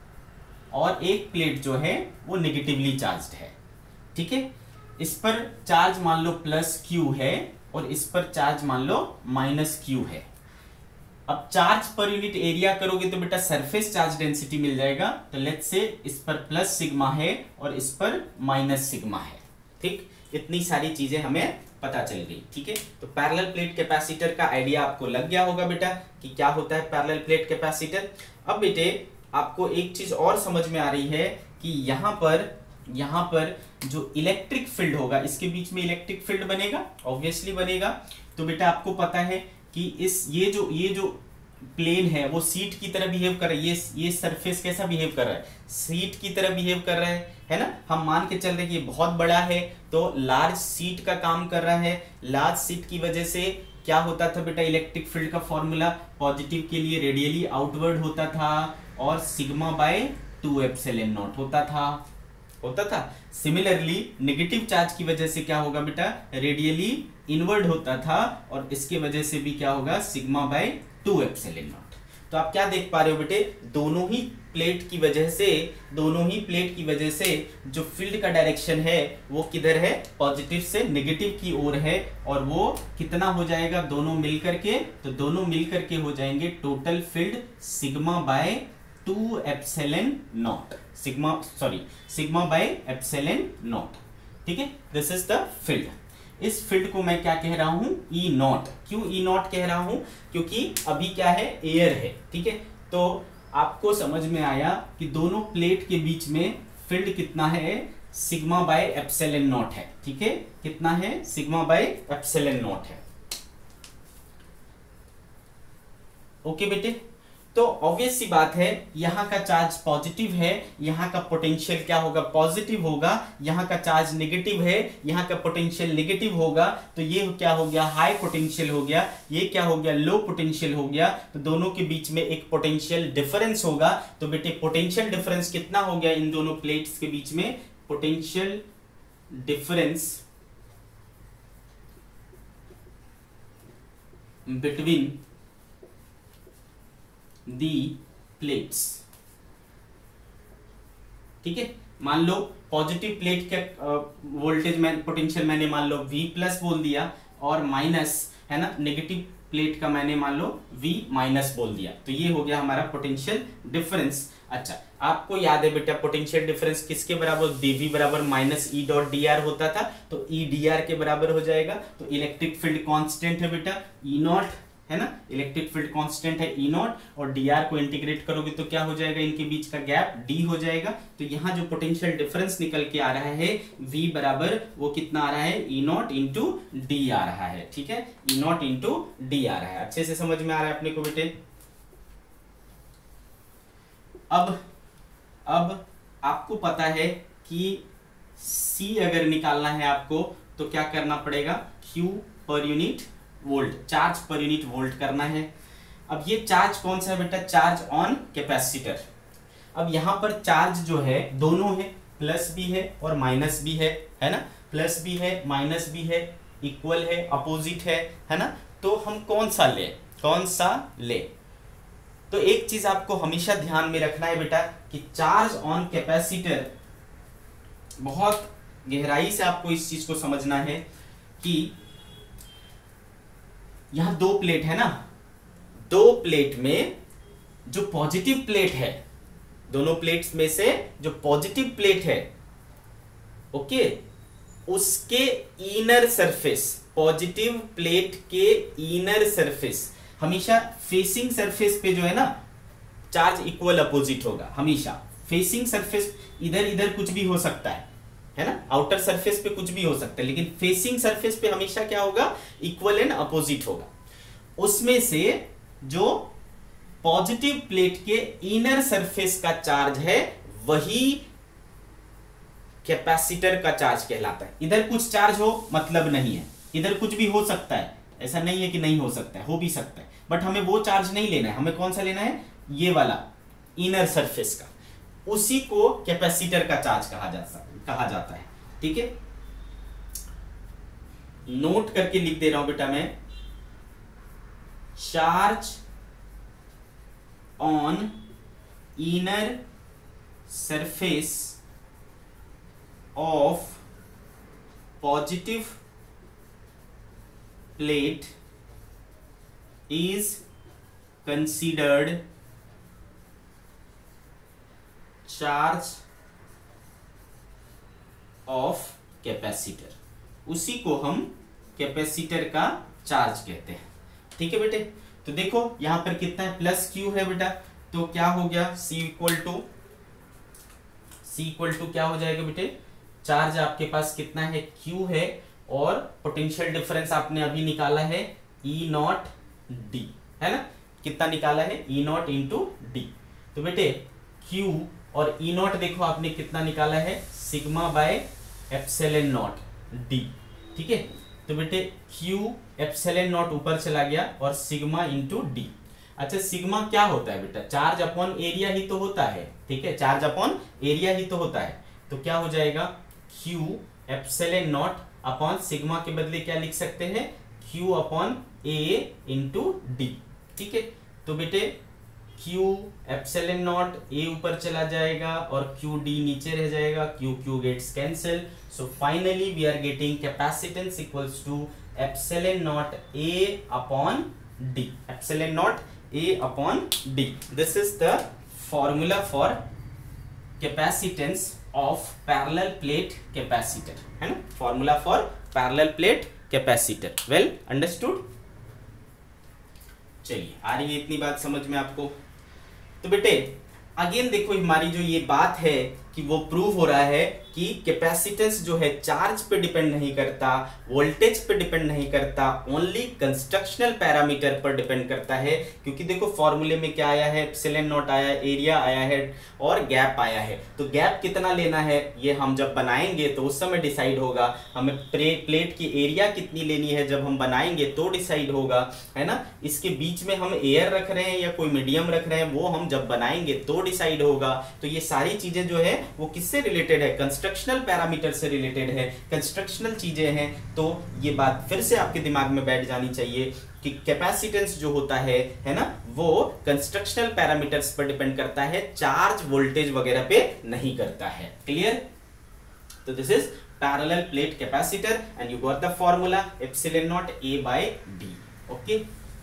और एक प्लेट जो है वो नेगेटिवली चार्ज्ड है। ठीक है, इस पर चार्ज मान लो प्लस q है और इस पर चार्ज मान लो माइनस q है। अब चार्ज पर यूनिट एरिया करोगे तो बेटा सरफेस चार्ज डेंसिटी मिल जाएगा। तो लेट्स से इस पर प्लस सिग्मा है और इस पर माइनस सिग्मा है। ठीक, इतनी सारी चीजें हमें पता चल गई। ठीक है, तो पैरेलल प्लेट कैपेसिटर का आइडिया आपको लग गया होगा बेटा कि क्या होता है पैरेलल प्लेट कैपेसिटर। अब बेटे आपको एक चीज और समझ में आ रही है कि यहाँ पर जो इलेक्ट्रिक फील्ड होगा, इसके बीच में इलेक्ट्रिक फील्ड बनेगा, ऑब्वियसली बनेगा। तो बेटा आपको पता है कि ये जो प्लेन है वो सीट की तरह बिहेव कर रहा है। ये सरफेस कैसा बिहेव कर रहा है, सीट की तरह बिहेव कर रहा है ना। हम मान के चल रहे हैं कि ये बहुत बड़ा है तो लार्ज सीट का काम कर रहा है। लार्ज सीट की वजह से क्या होता था बेटा, इलेक्ट्रिक फील्ड का फॉर्मूला पॉजिटिव के लिए रेडियली आउटवर्ड होता था और सिग्मा बाय 2 एप्सिलॉन नॉट होता था। सिमिलरली नेगेटिव चार्ज की वजह से क्या होगा बेटा, रेडियली इनवर्ड होता था और इसके वजह से भी क्या होगा, सिग्मा बाय 2 एप्सिलॉन नॉट। तो आप क्या देख पा रहे हो बेटे, दोनों ही प्लेट की वजह से जो फील्ड का डायरेक्शन है वो किधर है, पॉजिटिव से नेगेटिव की ओर है। और वो कितना हो जाएगा, दोनों मिलकर के, तो दोनों मिलकर के हो जाएंगे total field sigma by 2 epsilon naught, sigma by epsilon naught. ठीक है, दिस इज द फील्ड। इस फील्ड को मैं क्या कह रहा हूं, ई नॉट। क्यों ई नॉट कह रहा हूं, क्योंकि अभी क्या है, एयर है। ठीक है, तो आपको समझ में आया कि दोनों प्लेट के बीच में फील्ड कितना है, सिग्मा बाय एप्सिलॉन नॉट है। ठीक है, कितना है, सिग्मा बाय एप्सिलॉन नॉट है। ओके बेटे, तो ऑब्वियस सी बात है, यहाँ का चार्ज पॉजिटिव है, यहाँ का पोटेंशियल क्या होगा, पॉजिटिव होगा। यहाँ का चार्ज नेगेटिव है, यहाँ का पोटेंशियल नेगेटिव होगा। तो ये क्या हो गया, हाई पोटेंशियल हो गया, ये क्या हो गया, लो पोटेंशियल हो गया। तो दोनों के बीच में एक पोटेंशियल डिफरेंस होगा। तो बेटे पोटेंशियल डिफरेंस कितना हो गया इन दोनों प्लेट्स के बीच में, potential difference between the plates. ठीक है, मान लो पॉजिटिव प्लेट का वोल्टेज में पोटेंशियल मैंने मान लो V प्लस बोल दिया और माइनस है ना, नेगेटिव प्लेट का मैंने मान लो V माइनस बोल दिया। तो ये हो गया हमारा पोटेंशियल डिफरेंस। अच्छा, आपको याद है बेटा पोटेंशियल डिफरेंस किसके बराबर, dV बराबर माइनस E डॉट dr होता था। तो E dr के बराबर हो जाएगा। तो इलेक्ट्रिक फील्ड कांस्टेंट है बेटा E नॉट, है ना, इलेक्ट्रिक फील्ड कांस्टेंट है E नॉट, और dr को इंटीग्रेट करोगे तो क्या हो जाएगा, इनके बीच का गैप d हो जाएगा। तो यहाँ जो पोटेंशियल डिफरेंस निकल के आ रहा है V बराबर वो कितना आ रहा है, E नॉट इंटू d आ रहा है। ठीक है, E नॉट इंटू d आ रहा है। अच्छे से समझ में आ रहा है अपने को बेटे। अब आपको पता है कि C अगर निकालना है आपको तो क्या करना पड़ेगा, Q per unit volt, charge per unit volt करना है। अब ये चार्ज कौन सा है बेटा, चार्ज ऑन कैपेसिटर। अब यहाँ पर चार्ज जो है दोनों है, प्लस भी है और माइनस भी है ना, प्लस भी है माइनस भी है, इक्वल है अपोजिट है ना। तो हम कौन सा ले। तो एक चीज आपको हमेशा ध्यान में रखना है बेटा कि चार्ज ऑन कैपेसिटर बहुत गहराई से आपको इस चीज को समझना है कि यहां दो प्लेट है ना, दो प्लेट में जो पॉजिटिव प्लेट है, दोनों प्लेट्स में से जो पॉजिटिव प्लेट है, ओके, उसके इनर सरफेस, पॉजिटिव प्लेट के इनर सरफेस हमेशा फेसिंग सरफेस पे जो है ना चार्ज इक्वल अपोजिट होगा। हमेशा फेसिंग सरफेस इधर इधर कुछ भी हो सकता है ना, आउटर सरफेस पे कुछ भी हो सकता है, लेकिन फेसिंग सरफेस पे हमेशा क्या होगा, इक्वल एंड अपोजिट होगा। उसमें से जो पॉजिटिव प्लेट के इनर सरफेस का चार्ज है वही कैपेसिटर का चार्ज कहलाता है। इधर कुछ चार्ज हो मतलब नहीं है, इधर कुछ भी हो सकता है, ऐसा नहीं है कि नहीं हो सकता है, हो भी सकता है, बट हमें वो चार्ज नहीं लेना है। हमें कौन सा लेना है, ये वाला इनर सरफेस का, उसी को कैपेसिटर का चार्ज कहा जाता है। ठीक है, नोट करके लिख दे रहा हूं बेटा मैं, charge on inner surface of positive plate is considered charge of capacitor, उसी को हम कैपेसिटर का चार्ज कहते हैं। ठीक है बेटे, तो देखो यहां पर कितना है, प्लस क्यू है बेटा, तो क्या हो गया, C इक्वल टू क्या हो जाएगा बेटे, चार्ज आपके पास कितना है, Q है, और पोटेंशियल डिफरेंस आपने अभी निकाला है E नॉट डी, है ना, कितना निकाला है, E नॉट इंटू डी। तो बेटे Q और E नॉट देखो आपने कितना निकाला है, sigma by epsilon naught D. ठीक है, तो बेटे Q एप्सिलॉन नॉट ऊपर चला गया और सिग्मा इंटू डी। अच्छा, सिग्मा क्या होता है बेटा, चार्ज अपॉन एरिया ही तो होता है। ठीक है, चार्ज अपॉन एरिया ही तो होता है, तो क्या हो जाएगा, Q epsilon naught upon sigma के बदले क्या लिख सकते हैं, Q upon A into D. ठीक है, तो बेटे Q एप्सिलॉन नॉट A ऊपर चला जाएगा और Q D नीचे रह जाएगा, Q gets cancel, so finally we are getting capacitance equals to epsilon naught A upon D, epsilon naught A upon D। This is the formula for capacitance of parallel plate capacitor, है ना, formula for parallel plate capacitor. Well understood. चलिए, आ रही है इतनी बात समझ में आपको। तो बेटे अगेन देखो, हमारी जो ये बात है कि वो प्रूव हो रहा है कि कैपेसिटेंस जो है चार्ज पे डिपेंड नहीं करता, वोल्टेज पे डिपेंड नहीं करता, ओनली कंस्ट्रक्शनल पैरामीटर पर डिपेंड करता है। क्योंकि देखो फॉर्मूले में क्या आया है, एप्सिलॉन नॉट आया, एरिया आया है और गैप आया है। तो गैप कितना लेना है ये हम जब बनाएंगे तो उस समय डिसाइड होगा। हमें प्लेट की एरिया कितनी लेनी है जब हम बनाएंगे तो डिसाइड होगा, है ना। इसके बीच में हम एयर रख रहे हैं या कोई मीडियम रख रहे हैं वो हम जब बनाएंगे तो डिसाइड होगा। तो ये सारी चीजें जो है वो किससे रिलेटेड है, कंस्ट्रक्शनल पैरामीटर से रिलेटेड है, कंस्ट्रक्शनल चीजें हैं। तो ये बात फिर से आपके दिमाग में बैठ जानी चाहिए कि कैपेसिटेंस जो होता है ना, वो कंस्ट्रक्शनल पैरामीटर्स पर डिपेंड करता है, चार्ज वोल्टेज वगैरह पे नहीं करता है। क्लियर। तो this is parallel plate capacitor and you got the formula epsilon naught A by D। Okay,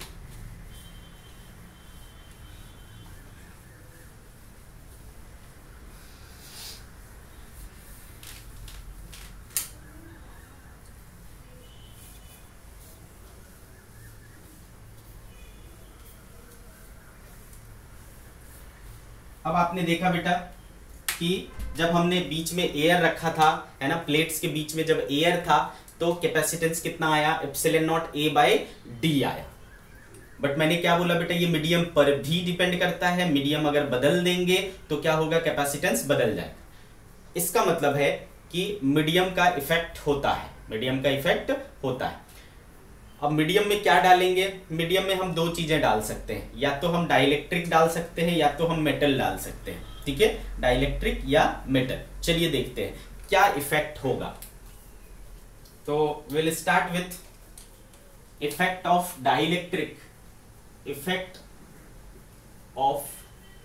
अब आपने देखा बेटा कि जब हमने बीच में एयर रखा था, है ना, प्लेट्स के बीच में जब एयर था तो कैपेसिटेंस कितना आया, epsilon naught A by D आया। बट मैंने क्या बोला बेटा, ये मीडियम पर भी डिपेंड करता है, मीडियम अगर बदल देंगे तो क्या होगा, कैपेसिटेंस बदल जाएगा। इसका मतलब है कि मीडियम का इफेक्ट होता है, मीडियम का इफेक्ट होता है। अब मीडियम में क्या डालेंगे, मीडियम में हम दो चीजें डाल सकते हैं, या तो हम डाइलेक्ट्रिक डाल सकते हैं या तो हम मेटल डाल सकते हैं। ठीक है, डाइलेक्ट्रिक या मेटल। चलिए देखते हैं क्या इफेक्ट होगा। तो will start with effect of dielectric, effect of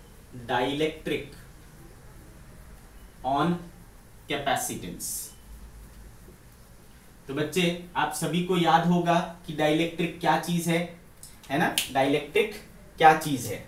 dielectric on capacitance. तो बच्चे आप सभी को याद होगा कि डाइलेक्ट्रिक क्या चीज है ना, डाइलेक्ट्रिक क्या चीज है।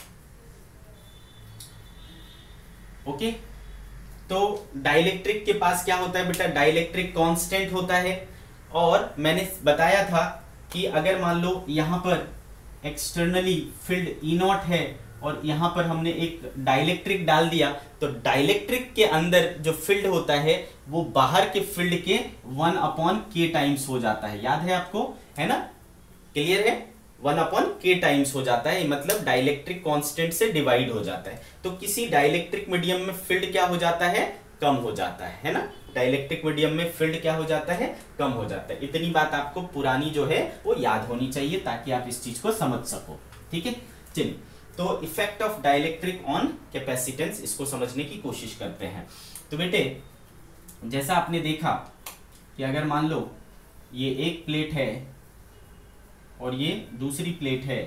ओके, तो डाइलेक्ट्रिक के पास क्या होता है बेटा, डाइलेक्ट्रिक कांस्टेंट होता है। और मैंने बताया था कि अगर मान लो यहां पर एक्सटर्नली फील्ड ई नॉट है और यहां पर हमने एक डाइलेक्ट्रिक डाल दिया, तो डाइलेक्ट्रिक के अंदर जो फील्ड होता है वो बाहर के फील्ड के 1/k टाइम्स हो जाता है। याद है आपको, है ना, क्लियर है, 1/k टाइम्स हो जाता है, मतलब डाइलेक्ट्रिक कांस्टेंट से डिवाइड हो जाता है। तो किसी डाइलेक्ट्रिक मीडियम में फील्ड क्या हो जाता है, कम हो जाता है ना, डाइलेक्ट्रिक मीडियम में फील्ड क्या हो जाता है, कम हो जाता है। इतनी बात आपको पुरानी जो है वो याद होनी चाहिए ताकि आप इस चीज को समझ सको। ठीक है, चलिए, तो effect of dielectric on capacitance, इसको समझने की कोशिश करते हैं। तो बेटे जैसा आपने देखा कि अगर मान लो ये एक प्लेट है और ये दूसरी प्लेट है,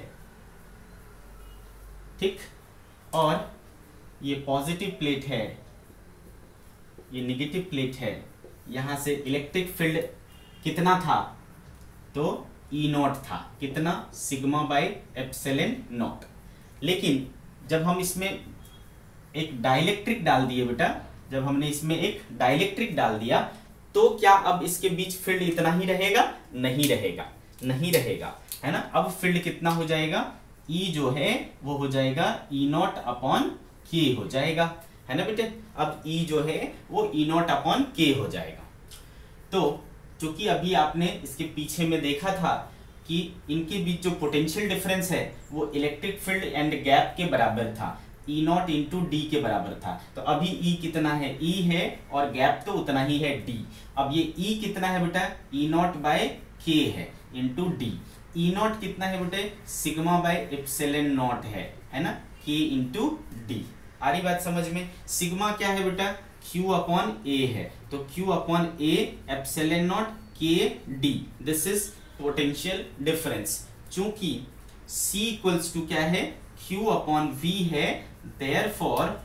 ठीक, और ये पॉजिटिव प्लेट है, ये नेगेटिव प्लेट है, यहां से इलेक्ट्रिक फील्ड कितना था, तो ई नॉट था, कितना, सिग्मा बाय एप्सिलॉन नॉट। लेकिन जब हम इसमें एक डाइलेक्ट्रिक डाल दिए बेटा, जब हमने इसमें एक डाइलेक्ट्रिक डाल दिया, तो क्या अब इसके बीच फील्ड इतना ही रहेगा, नहीं रहेगा, नहीं रहेगा, है ना। अब फील्ड कितना हो जाएगा, ई जो है वो हो जाएगा ई नॉट अपॉन के हो जाएगा, है ना बेटे। अब ई जो है वो ई नॉट अपॉन के हो जाएगा। तो चूंकि अभी आपने इसके पीछे में देखा था कि इनके बीच जो पोटेंशियल डिफरेंस है वो इलेक्ट्रिक फील्ड एंड गैप के बराबर था, ई नॉट इंटू डी के बराबर था। तो अभी ई कितना है, ई है, और गैप तो उतना ही है, डी। अब ये ई कितना है बेटा, ई नॉट बाय के है इंटू डी। ई नॉट कितना है बेटे, सिग्मा बाय एप्सिलॉन नॉट है ना, के इंटू डी। आ रही बात समझ में। सिग्मा क्या है बेटा, Q अपॉन ए है, तो Q upon A epsilon naught K D, this is potential difference. चूंकि C इक्वल्स टू क्या है, Q अपॉन V है, देयरफॉर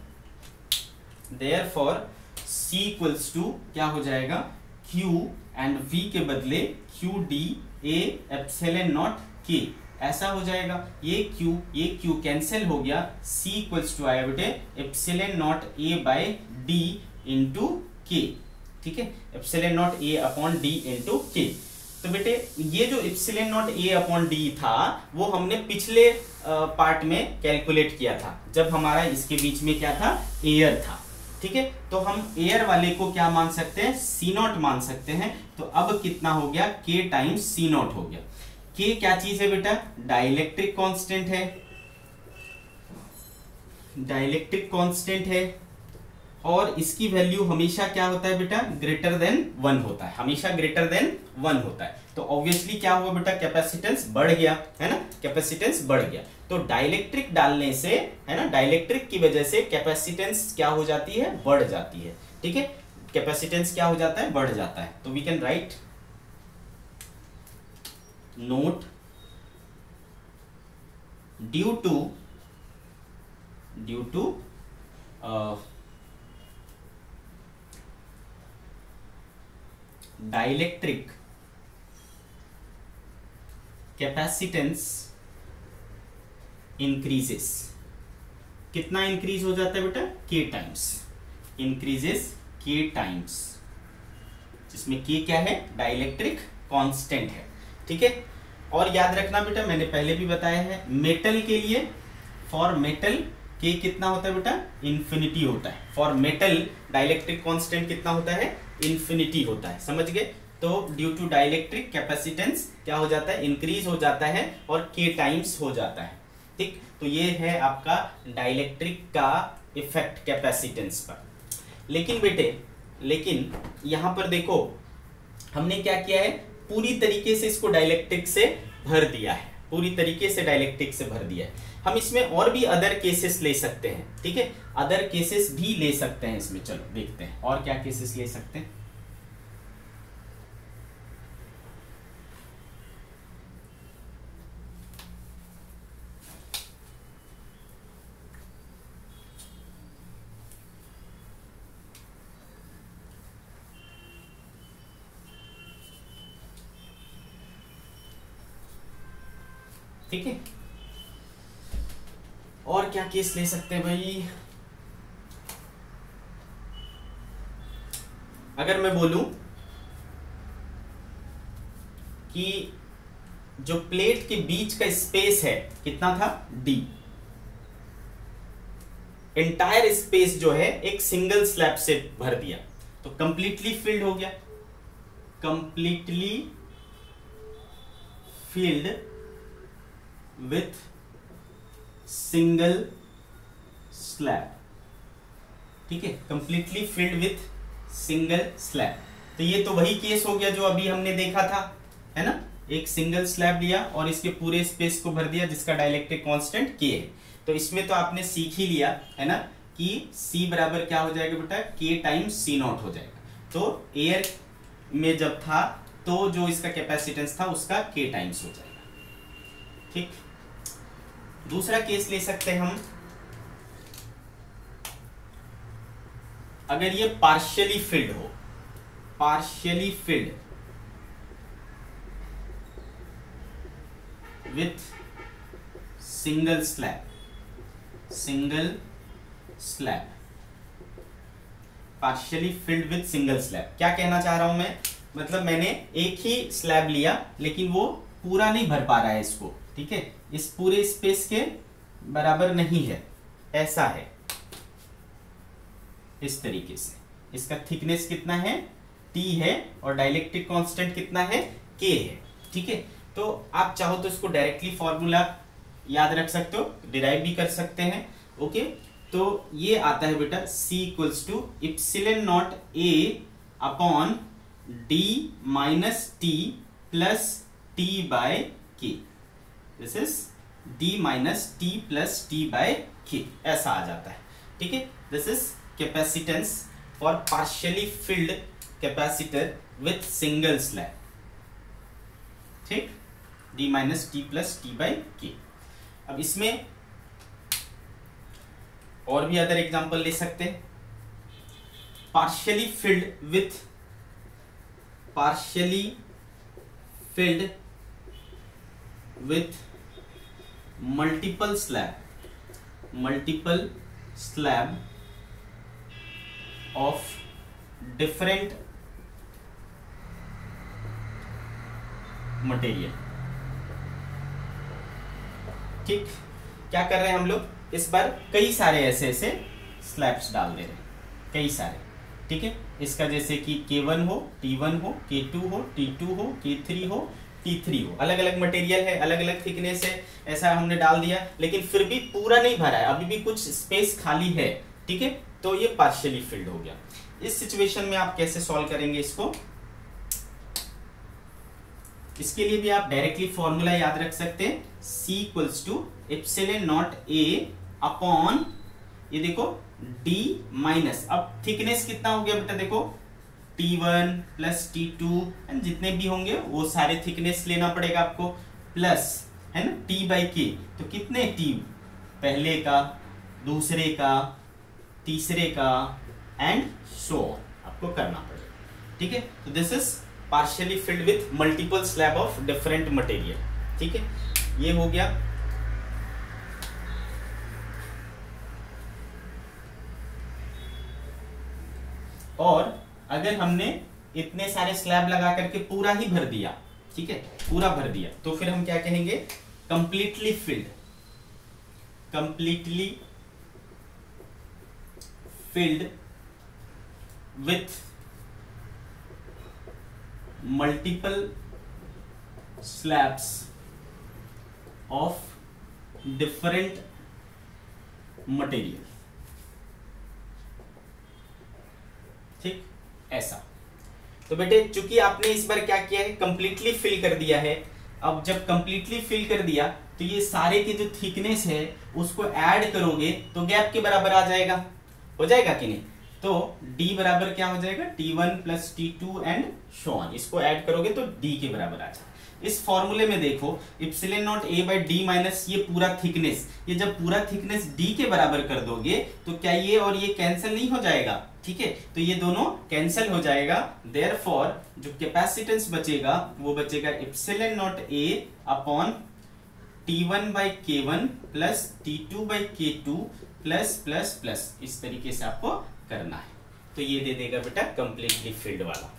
C इक्वल्स टू क्या हो जाएगा, Q एंड V के बदले Q D A epsilon naught K, ऐसा हो जाएगा। ये Q कैंसिल हो गया, C इक्वल्स टू आया बेटे epsilon naught A by D into K, ठीक है, epsilon naught A upon D into K. तो बेटे ये जो epsilon naught A upon D था वो हमने पिछले पार्ट में कैलकुलेट किया था, जब हमारा इसके बीच में क्या था, एयर था, ठीक है। तो हम एयर वाले को क्या मान सकते हैं, C नॉट मान सकते हैं। तो अब कितना हो गया, K टाइम्स C नॉट हो गया। K क्या चीज है बेटा, डाइलेक्ट्रिक कांस्टेंट है, डाइलेक्ट्रिक कांस्टेंट है, और इसकी वैल्यू हमेशा क्या होता है बेटा, ग्रेटर देन 1 होता है, हमेशा ग्रेटर देन 1 होता है। तो ऑब्वियसली क्या हुआ बेटा, कैपेसिटेंस बढ़ गया, है ना, कैपेसिटेंस बढ़ गया। तो डाइलेक्ट्रिक डालने से, है ना, डाइलेक्ट्रिक की वजह से कैपेसिटेंस क्या हो जाती है, बढ़ जाती है, ठीक है, कैपेसिटेंस क्या हो जाता है, बढ़ जाता है। तो we can write note due to dielectric capacitance increases, कितना इंक्रीज हो जाता है बेटा, K times, increases K times, जिसमें K क्या है, डाइलेक्ट्रिक कांस्टेंट है, ठीक है। और याद रखना बेटा, मैंने पहले भी बताया है, मेटल के लिए, फॉर मेटल K कितना होता है बेटा, इन्फिनिटी होता है। फॉर मेटल डाइलेक्ट्रिक कांस्टेंट कितना होता है, इन्फिनिटी होता है, समझ गए। तो ड्यू टू डाइलेक्ट्रिक कैपेसिटेंस क्या हो जाता है, इंक्रीज हो जाता है और K टाइम्स हो जाता है, ठीक। तो ये है आपका डाइलेक्ट्रिक का इफेक्ट कैपेसिटेंस पर। लेकिन बेटे, लेकिन यहां पर देखो हमने क्या किया है, पूरी तरीके से इसको डाइलेक्ट्रिक से भर दिया है, पूरी तरीके से डाइलेक्ट्रिक से भर दिया है। हम इसमें और भी अदर केसेस ले सकते हैं, ठीक है, अदर केसेस भी ले सकते हैं इसमें। चलो देखते हैं और क्या केसेस ले सकते हैं। ठीक है। और क्या केस ले सकते हैं भाई, अगर मैं बोलूं कि जो प्लेट के बीच का स्पेस है कितना था, d, एंटायर स्पेस जो है एक सिंगल स्लैब से भर दिया तो कंप्लीटली फिल्ड हो गया, completely filled with single slab, ठीक है, completely filled with single slab. तो ये तो वही केस हो गया जो अभी हमने देखा था, है ना, एक सिंगल स्लैब लिया और इसके पूरे स्पेस को भर दिया जिसका डाइलेक्ट्रिक कांस्टेंट k है। तो इसमें तो आपने सीख ही लिया है ना कि C बराबर क्या हो जाएगा बेटा, k टाइम्स C नॉट हो जाएगा। तो एयर में जब था तो जो इसका कैपेसिटेंस था उसका k टाइम्स हो जाएगा, ठीक। दूसरा केस ले सकते हैं हम, अगर ये पार्शियली फिल्ड हो, partially filled with single slab, single slab, partially filled with single slab. क्या कहना चाह रहा हूं मैं, मतलब मैंने एक ही स्लैब लिया लेकिन वो पूरा नहीं भर पा रहा है इसको, ठीक है, इस पूरे स्पेस के बराबर नहीं है, ऐसा है, इस तरीके से। इसका थिकनेस कितना है, t है, और डाइलेक्ट्रिक कांस्टेंट कितना है, k है, ठीक है। तो आप चाहो तो इसको डायरेक्टली फॉर्मूला याद रख सकते हो, डिराइव भी कर सकते हैं, ओके। तो ये आता है बेटा C equals to epsilon naught A upon D minus T plus T by K, this is D minus T plus T by K, ऐसा आ जाता है, ठीक है। This is capacitance for partially filled capacitor with single slab, ठीक, D minus T plus T by K। अब इसमें और भी अदर एग्जांपल ले सकते हैं, partially filled with multiple slab of different material, ठीक। क्या कर रहे हैं हम लोग, इस बार कई सारे ऐसे स्लैब्स डाल दे रहे हैं, कई सारे, ठीक है। इसका जैसे कि K1 हो, T1 हो, K2 हो, T2 हो, K3 हो, T3 हो, अलग अलग मटेरियल है, अलग अलग थिकनेस है, ऐसा हमने डाल दिया, लेकिन फिर भी पूरा नहीं भरा है, अभी भी कुछ स्पेस खाली है, ठीक है। तो ये पार्शियली फिल्ड हो गया। इस सिचुएशन में आप कैसे सॉल्व करेंगे इसको, इसके लिए भी आप डायरेक्टली फॉर्मूला याद रख सकते हैं, C equals to epsilon naught A upon, ये देखो D माइनस, अब थिकनेस कितना हो गया बेटा, देखो T1 प्लस T2 जितने भी होंगे वो सारे थिकनेस लेना पड़ेगा आपको, प्लस है ना T बाई K, तो कितने T, पहले का, दूसरे का, तीसरे का एंड सो आपको करना पड़ेगा, ठीक है। तो this is partially filled with multiple slab of different material, ठीक है, ये हो गया। और अगर हमने इतने सारे स्लैब लगा करके पूरा ही भर दिया, ठीक है, पूरा भर दिया, तो फिर हम क्या कहेंगे, completely filled, completely filled with multiple slabs of different material, ठीक, ऐसा। तो बेटे चूंकि आपने इस बार क्या किया है, कंप्लीटली फिल कर दिया है, अब जब कंप्लीटली फिल कर दिया तो ये सारे की जो थिकनेस है उसको ऐड करोगे तो गैप के बराबर आ जाएगा, हो जाएगा कि नहीं। तो D बराबर क्या हो जाएगा, T1 plus T2 and so on, इसको ऐड करोगे तो D के बराबर आ जाएगा। इस फॉर्मूले में देखो epsilon naught A by D minus ये पूरा थिकनेस, ये जब पूरा थिकनेस D के बराबर कर दोगे तो क्या ये और ये कैंसिल नहीं हो जाएगा, ठीक है, तो ये दोनों कैंसिल हो जाएगा, देयरफॉर जो कैपेसिटेंस बचेगा वो बचेगा epsilon naught A upon T1 by K1 plus T2 by K2 plus plus plus, इस तरीके से आपको करना है। तो ये दे देगा बेटा कंप्लीटली फिल्ड वाला।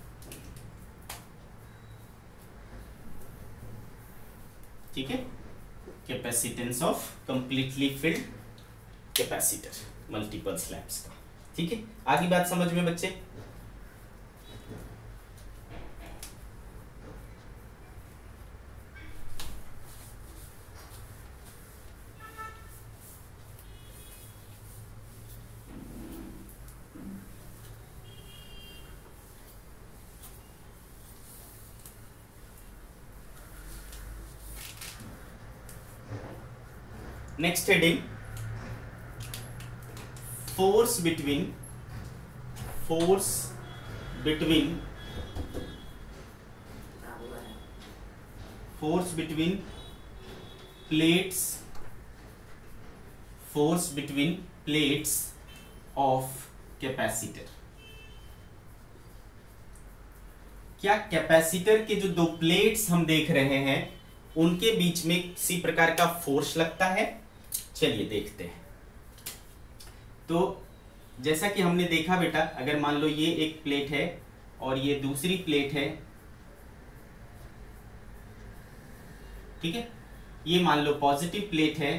ठीक है, capacitance of completely filled capacitor multiple slabs का। ठीक है, आगे बात समझ में बच्चे? Next heading, force between plates of capacitor. क्या कैपेसिटर के जो दो प्लेट्स हम देख रहे हैं उनके बीच में किसी प्रकार का फोर्स लगता है? चलिए देखते हैं। तो जैसा कि हमने देखा बेटा, अगर मान लो ये एक प्लेट है और ये दूसरी प्लेट है, ठीक है, ये मान लो पॉजिटिव प्लेट है।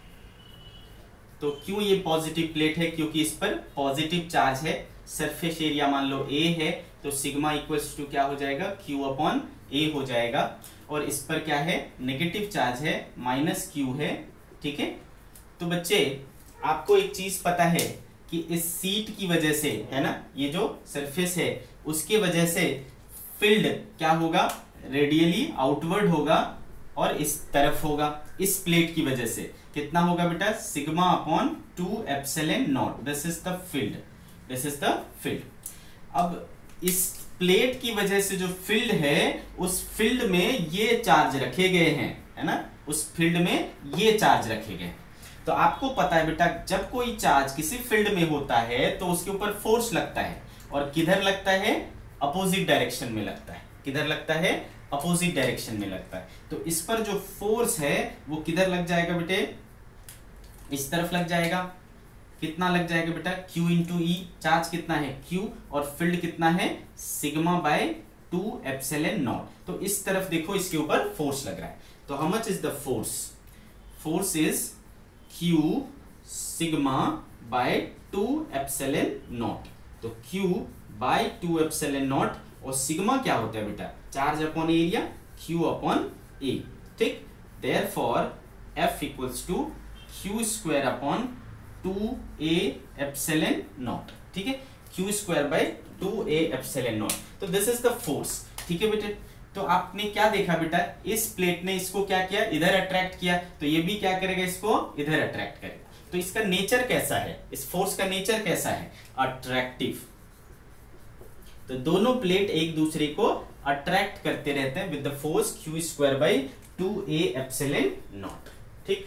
तो क्यों ये पॉजिटिव प्लेट है? क्योंकि इस पर पॉजिटिव चार्ज है। सरफेस एरिया मान लो A है, तो सिग्मा इक्वल्स टू क्या हो जाएगा? Q अपॉन A हो जाएगा। और इस पर क्या है? नेगेटिव चार्ज है, माइनस Q है। ठीक है, तो बच्चे आपको एक चीज पता है कि इस सीट की वजह से, है ना, ये जो सरफेस है उसके वजह से फील्ड क्या होगा? रेडियली आउटवर्ड होगा और इस तरफ होगा। इस प्लेट की वजह से कितना होगा बेटा? Sigma upon 2 epsilon naught. This is the field. अब इस प्लेट की वजह से जो फील्ड है, उस फील्ड में ये चार्ज रखे गए हैं, है ना, उस फील्ड में ये चार्ज रखे गए। तो आपको पता है बेटा, जब कोई चार्ज किसी फील्ड में होता है तो उसके ऊपर फोर्स लगता है, और किधर लगता है? अपोजिट डायरेक्शन में लगता है। किधर लगता है? अपोजिट डायरेक्शन में लगता है। तो इस पर जो फोर्स है वो किधर लग जाएगा बेटे? इस तरफ लग जाएगा। कितना लग जाएगा बेटा? Q इंटू ई। चार्ज कितना है? Q, और फील्ड कितना है? Sigma by 2 epsilon naught. तो इस तरफ देखो, इसके ऊपर फोर्स लग रहा है। तो how much is the force? Force is Q sigma by 2 epsilon naught. तो Q बाय 2 एप्सिलॉन नॉट, और सिग्मा क्या होता है बेटा? Charge upon area, Q upon A। ठीक, therefore F equals to Q square upon 2A epsilon naught. ठीक है, Q square by 2A epsilon naught. तो दिस इज द फोर्स। ठीक है बेटे, तो आपने क्या देखा बेटा? इस प्लेट ने इसको क्या किया? इधर अट्रैक्ट किया, तो ये भी क्या करेगा? इसको इधर अट्रैक्ट करेगा। तो इसका नेचर कैसा है? इस फोर्स का नेचर कैसा है? अट्रैक्टिव। तो दोनों प्लेट एक दूसरे को अट्रैक्ट करते रहते हैं with the force Q square by 2A epsilon naught. ठीक,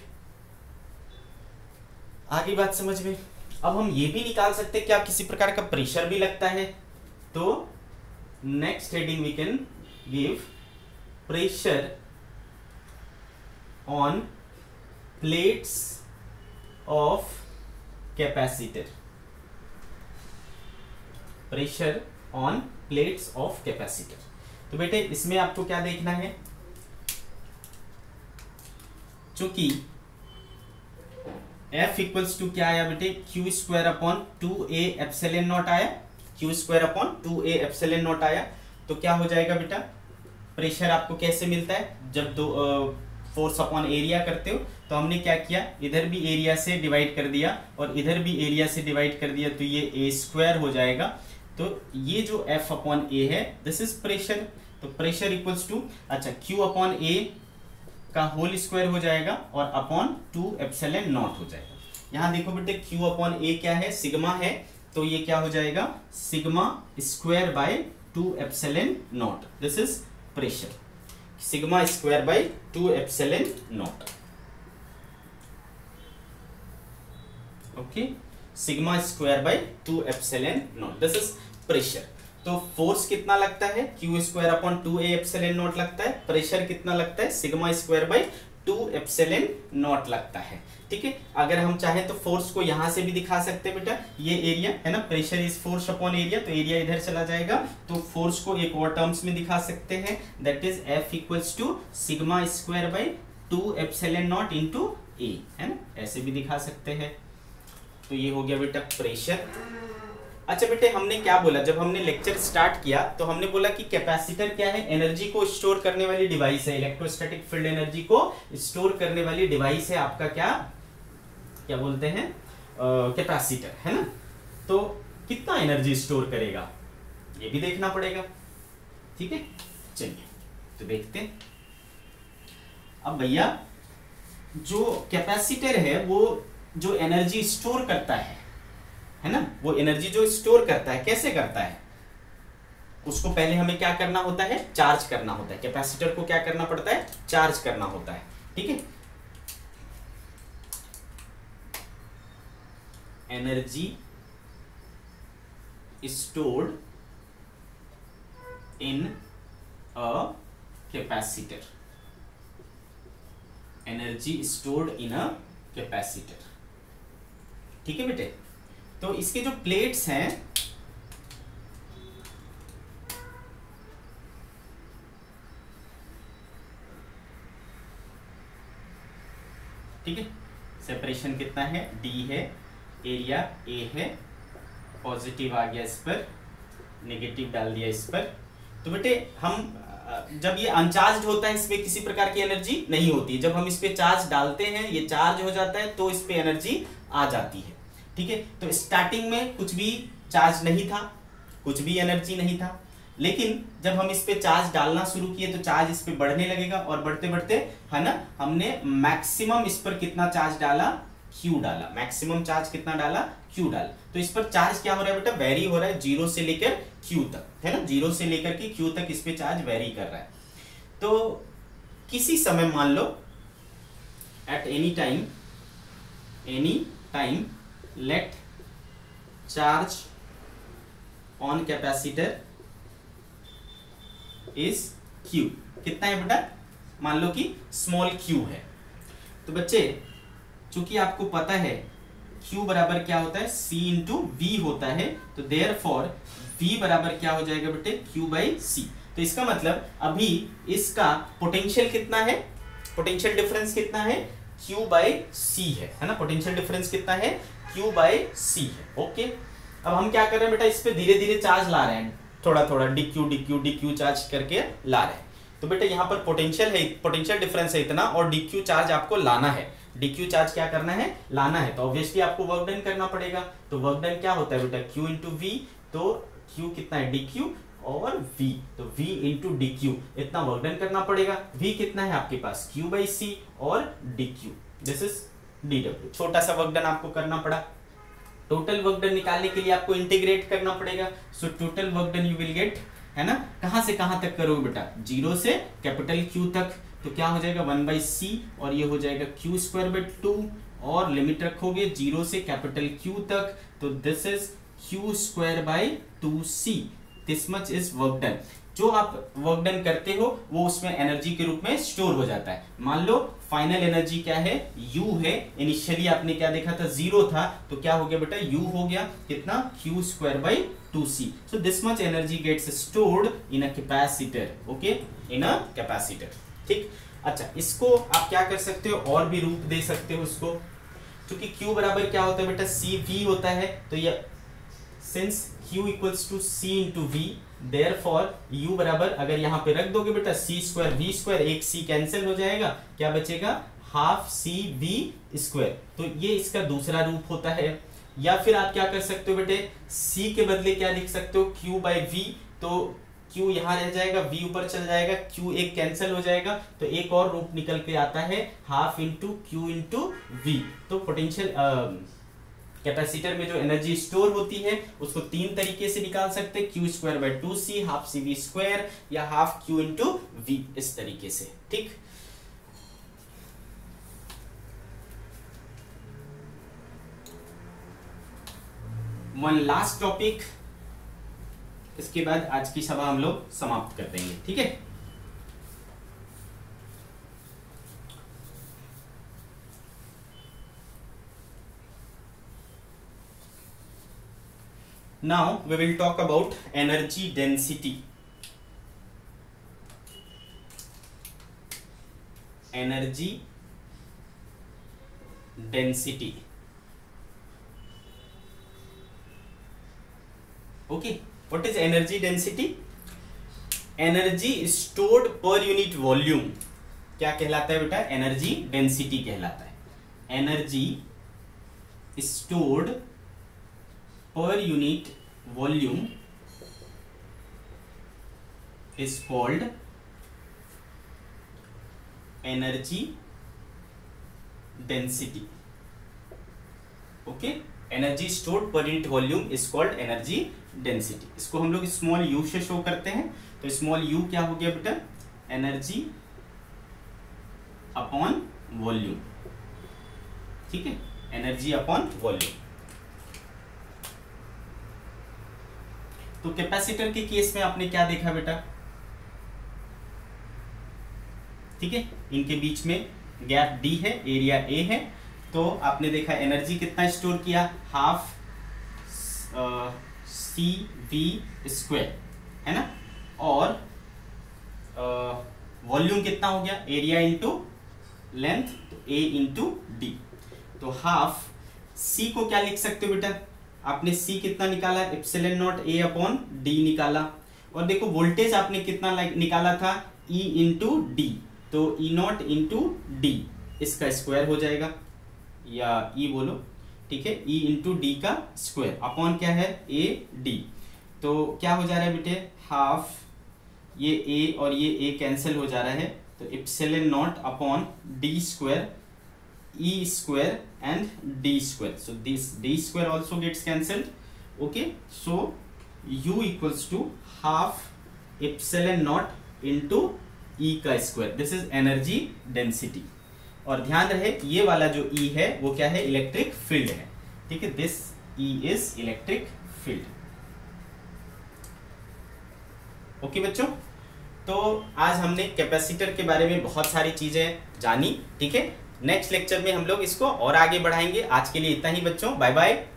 आगे बात समझ में? अब हम ये भी निकाल सकते हैं क्या किसी प्रकार का प्रेशर भी लगता है। तो next heading we can give pressure on plates of capacitor. Pressure on plates of capacitor. तो बेटे इसमें आपको क्या देखना है? चूंकि F इक्वल्स टू क्या आया बेटे? Q square upon 2A epsilon naught आया। Q square upon 2A epsilon naught आया। तो क्या हो जाएगा बेटा? प्रेशर आपको कैसे मिलता है? जब दो फोर्स अपॉन एरिया करते हो, तो हमने क्या किया? इधर भी एरिया से डिवाइड कर दिया और इधर भी एरिया से डिवाइड कर दिया, तो ये A स्क्वायर हो जाएगा। तो ये जो F अपॉन A है, दिस इज प्रेशर। तो प्रेशर इक्वल्स टू, अच्छा, Q अपॉन A का होल स्क्वायर हो जाएगा और अपॉन 2 एप्सिलॉन नॉट हो जाएगा। यहाँ देखो बेटे, Q अपॉन A क्या है? सिग्मा है। तो ये क्या हो जाएगा? Sigma square by 2 epsilon naught. This is pressure. Sigma square by 2 epsilon naught. Okay, sigma square by 2 epsilon naught, this is pressure. तो फोर्स कितना लगता है? Q square upon 2A epsilon naught लगता है। प्रेशर कितना लगता है? सिग्मा स्क्वायर बाय 2ε0 लगता है। ठीक है, अगर हम चाहें तो फोर्स को यहां से भी दिखा सकते हैं बेटा, ये एरिया है ना, pressure is force upon area, तो एरिया इधर चला जाएगा, तो फोर्स को एक और टर्म्स में दिखा सकते हैं, that is F equals to sigma square by 2ε0 into A, है ना, ऐसे भी दिखा सकते हैं। तो ये हो गया बेटा प्रेशर। अच्छा बेटे, हमने क्या बोला जब हमने लेक्चर स्टार्ट किया, तो हमने बोला कि कैपेसिटर क्या है, एनर्जी को स्टोर करने वाली डिवाइस है, इलेक्ट्रोस्टैटिक फील्ड एनर्जी को स्टोर करने वाली डिवाइस है आपका क्या बोलते हैं, कैपेसिटर, है ना। तो कितना एनर्जी स्टोर करेगा ये भी देखना पड़ेगा। ठीक है, चलिए तो देखते हैं। अब भैया जो कैपेसिटर है वो जो एनर्जी स्टोर करता है ना, वो एनर्जी जो स्टोर करता है कैसे करता है, उसको पहले हमें क्या करना होता है, चार्ज करना होता है। कैपेसिटर को क्या करना पड़ता है, चार्ज करना होता है। ठीक है, energy stored in a capacitor, energy stored in a capacitor. ठीक है बेटे, तो इसके जो प्लेट्स हैं, ठीक है, सेपरेशन कितना है, D है, एरिया A है, पॉजिटिव आ गया इस पर, नेगेटिव डाल दिया इस पर। तो बेटे हम जब ये अनचार्ज होता है, इसमें किसी प्रकार की एनर्जी नहीं होती, जब हम इस पे चार्ज डालते हैं ये चार्ज हो जाता है तो इस पे एनर्जी आ जाती है। ठीक है, तो स्टार्टिंग में कुछ भी चार्ज नहीं था, कुछ भी एनर्जी नहीं था, लेकिन जब हम इस पे चार्ज डालना शुरू किए तो चार्ज इस पे बढ़ने लगेगा, और बढ़ते बढ़ते, है ना, हमने मैक्सिमम इस पर कितना चार्ज डाला, Q डाला, मैक्सिमम चार्ज कितना डाला, Q डाला। तो इस पर चार्ज क्या हो रहा है बेटा, वेरी हो रहा है 0 से लेकर Q तक, है ना, 0 से लेकर के Q तक इस पे चार्ज वेरी कर रहा है। तो किसी समय मान लो at any time let charge on capacitor is Q, कितना है बेटा, मान लो कि स्मॉल q है। तो बच्चे चूंकि आपको पता है Q बराबर क्या होता है, C इंटू वी होता है, तो देयरफॉर V बराबर क्या हो जाएगा बेटे, Q बाई C। तो इसका मतलब अभी इसका पोटेंशियल कितना है, पोटेंशियल डिफरेंस कितना है, Q बाई C है ना, पोटेंशियल डिफरेंस कितना है, Q बाई C है। ओके, अब हम क्या कर रहे हैं बेटा, इस पे धीरे धीरे चार्ज ला रहे हैं, थोड़ा थोड़ा dq चार्ज करके ला रहे हैं। तो बेटा यहाँ पर पोटेंशियल है, पोटेंशियल डिफरेंस है इतना, और dq चार्ज आपको लाना है, dq चार्ज क्या करना है, लाना है, तो ऑब्वियसली आपको वर्क डन करना पड़ेगा। तो वर्क डन क्या होता है बेटा, q इंटू वी, तो q कितना है, dq, और v, तो v इंटू dq, इतना वर्क डन करना पड़ेगा। v कितना है आपके पास, q बाई c, और dq, दिस इज dw, छोटा सा वर्क डन आपको करना पड़ा। टोटल वर्क डन निकालने के लिए आपको इंटीग्रेट करना पड़ेगा, so total work done you will get, है ना, कहां से कहां तक करोगे बेटा, 0 से कैपिटल Q तक, तो क्या हो जाएगा 1 बाई सी, और ये हो जाएगा Q स्क्वायर बाई 2, और लिमिट रखोगे 0 से कैपिटल Q तक, तो this is Q square by 2C, this much is work done. जो आप वर्क डन करते हो वो उसमें एनर्जी के रूप में स्टोर हो जाता है। मान लो फाइनल एनर्जी क्या है, U है, इनिशियली आपने क्या देखा था, 0 था, तो क्या हो गया बेटा, U हो गया कितना, Q square by 2C। So this much energy gets stored in a capacitor, okay, in a capacitor. ठीक, अच्छा, इसको आप क्या कर सकते हो, और भी रूप दे सकते हो उसको, क्योंकि Q बराबर क्या होता है बेटा, CV होता है, तो ये since Q equals to C into V, therefore U बराबर, अगर यहाँ पे रख दोगे बेटा C स्क्वायर V स्क्वायर, एक C कैंसिल हो जाएगा, क्या बचेगा, हाफ CV स्क्वायर। तो ये इसका दूसरा रूप होता है। या फिर आप क्या कर सकते हो बेटे, C के बदले क्या लिख सकते हो, Q बाई V, तो Q यहाँ रह जाएगा, V ऊपर चल जाएगा, Q एक कैंसिल हो जाएगा, तो एक और रूप निकल के आता है, half into Q into V। तो पोटेंशियल कैपेसिटर में जो एनर्जी स्टोर होती है उसको 3 तरीके से निकाल सकते हैं, Q square by 2C, half CV square, या हाफ Q इंटू V, इस तरीके से। ठीक, वन लास्ट टॉपिक, इसके बाद आज की सभा हम लोग समाप्त कर देंगे। ठीक है, now we will talk about energy density. Energy density. Okay, what is energy density? Energy stored per unit volume क्या कहलाता है बेटा? एनर्जी डेंसिटी कहलाता है. Energy stored per unit volume is called energy density. Okay, energy stored per unit volume is called energy density. इसको हम लोग small you से शो करते हैं. तो स्मॉल यू क्या हो गया बेटा? Energy upon volume. ठीक है, एनर्जी अपॉन वॉल्यूम. तो कैपेसिटर के केस में आपने क्या देखा बेटा? ठीक है, इनके बीच में गैप डी है, एरिया ए है. तो आपने देखा एनर्जी कितना स्टोर किया? हाफ सी वी स्क्वायर, है ना. और वॉल्यूम कितना हो गया? एरिया इंटू लेंथ, तो ए इंटू डी. तो हाफ सी को क्या लिख सकते हो बेटा? आपने सी कितना निकाला? Epsilon naught A upon D निकाला. और देखो वोल्टेज आपने कितना निकाला था? E into D. तो ई नॉट इंटू डी, इसका स्क्वायर हो जाएगा, या ई बोलो. ठीक है, ई इंटू डी का स्क्वायर अपॉन क्या है? A D. तो क्या हो जा रहा है बेटे? हाफ ये ए और ये ए कैंसिल हो जा रहा है. तो epsilon naught upon D square, E square and D square. So this D square also gets cancelled. Okay, so u equals to half epsilon naught into e का square. This is energy density. और ध्यान रहे ये वाला जो E है वो क्या है? इलेक्ट्रिक फील्ड है. ठीक है, this E is electric field. Okay बच्चों, तो आज हमने कैपेसिटर के बारे में बहुत सारी चीजें जानी. ठीक है, नेक्स्ट लेक्चर में हम लोग इसको और आगे बढ़ाएंगे. आज के लिए इतना ही बच्चों. Bye bye.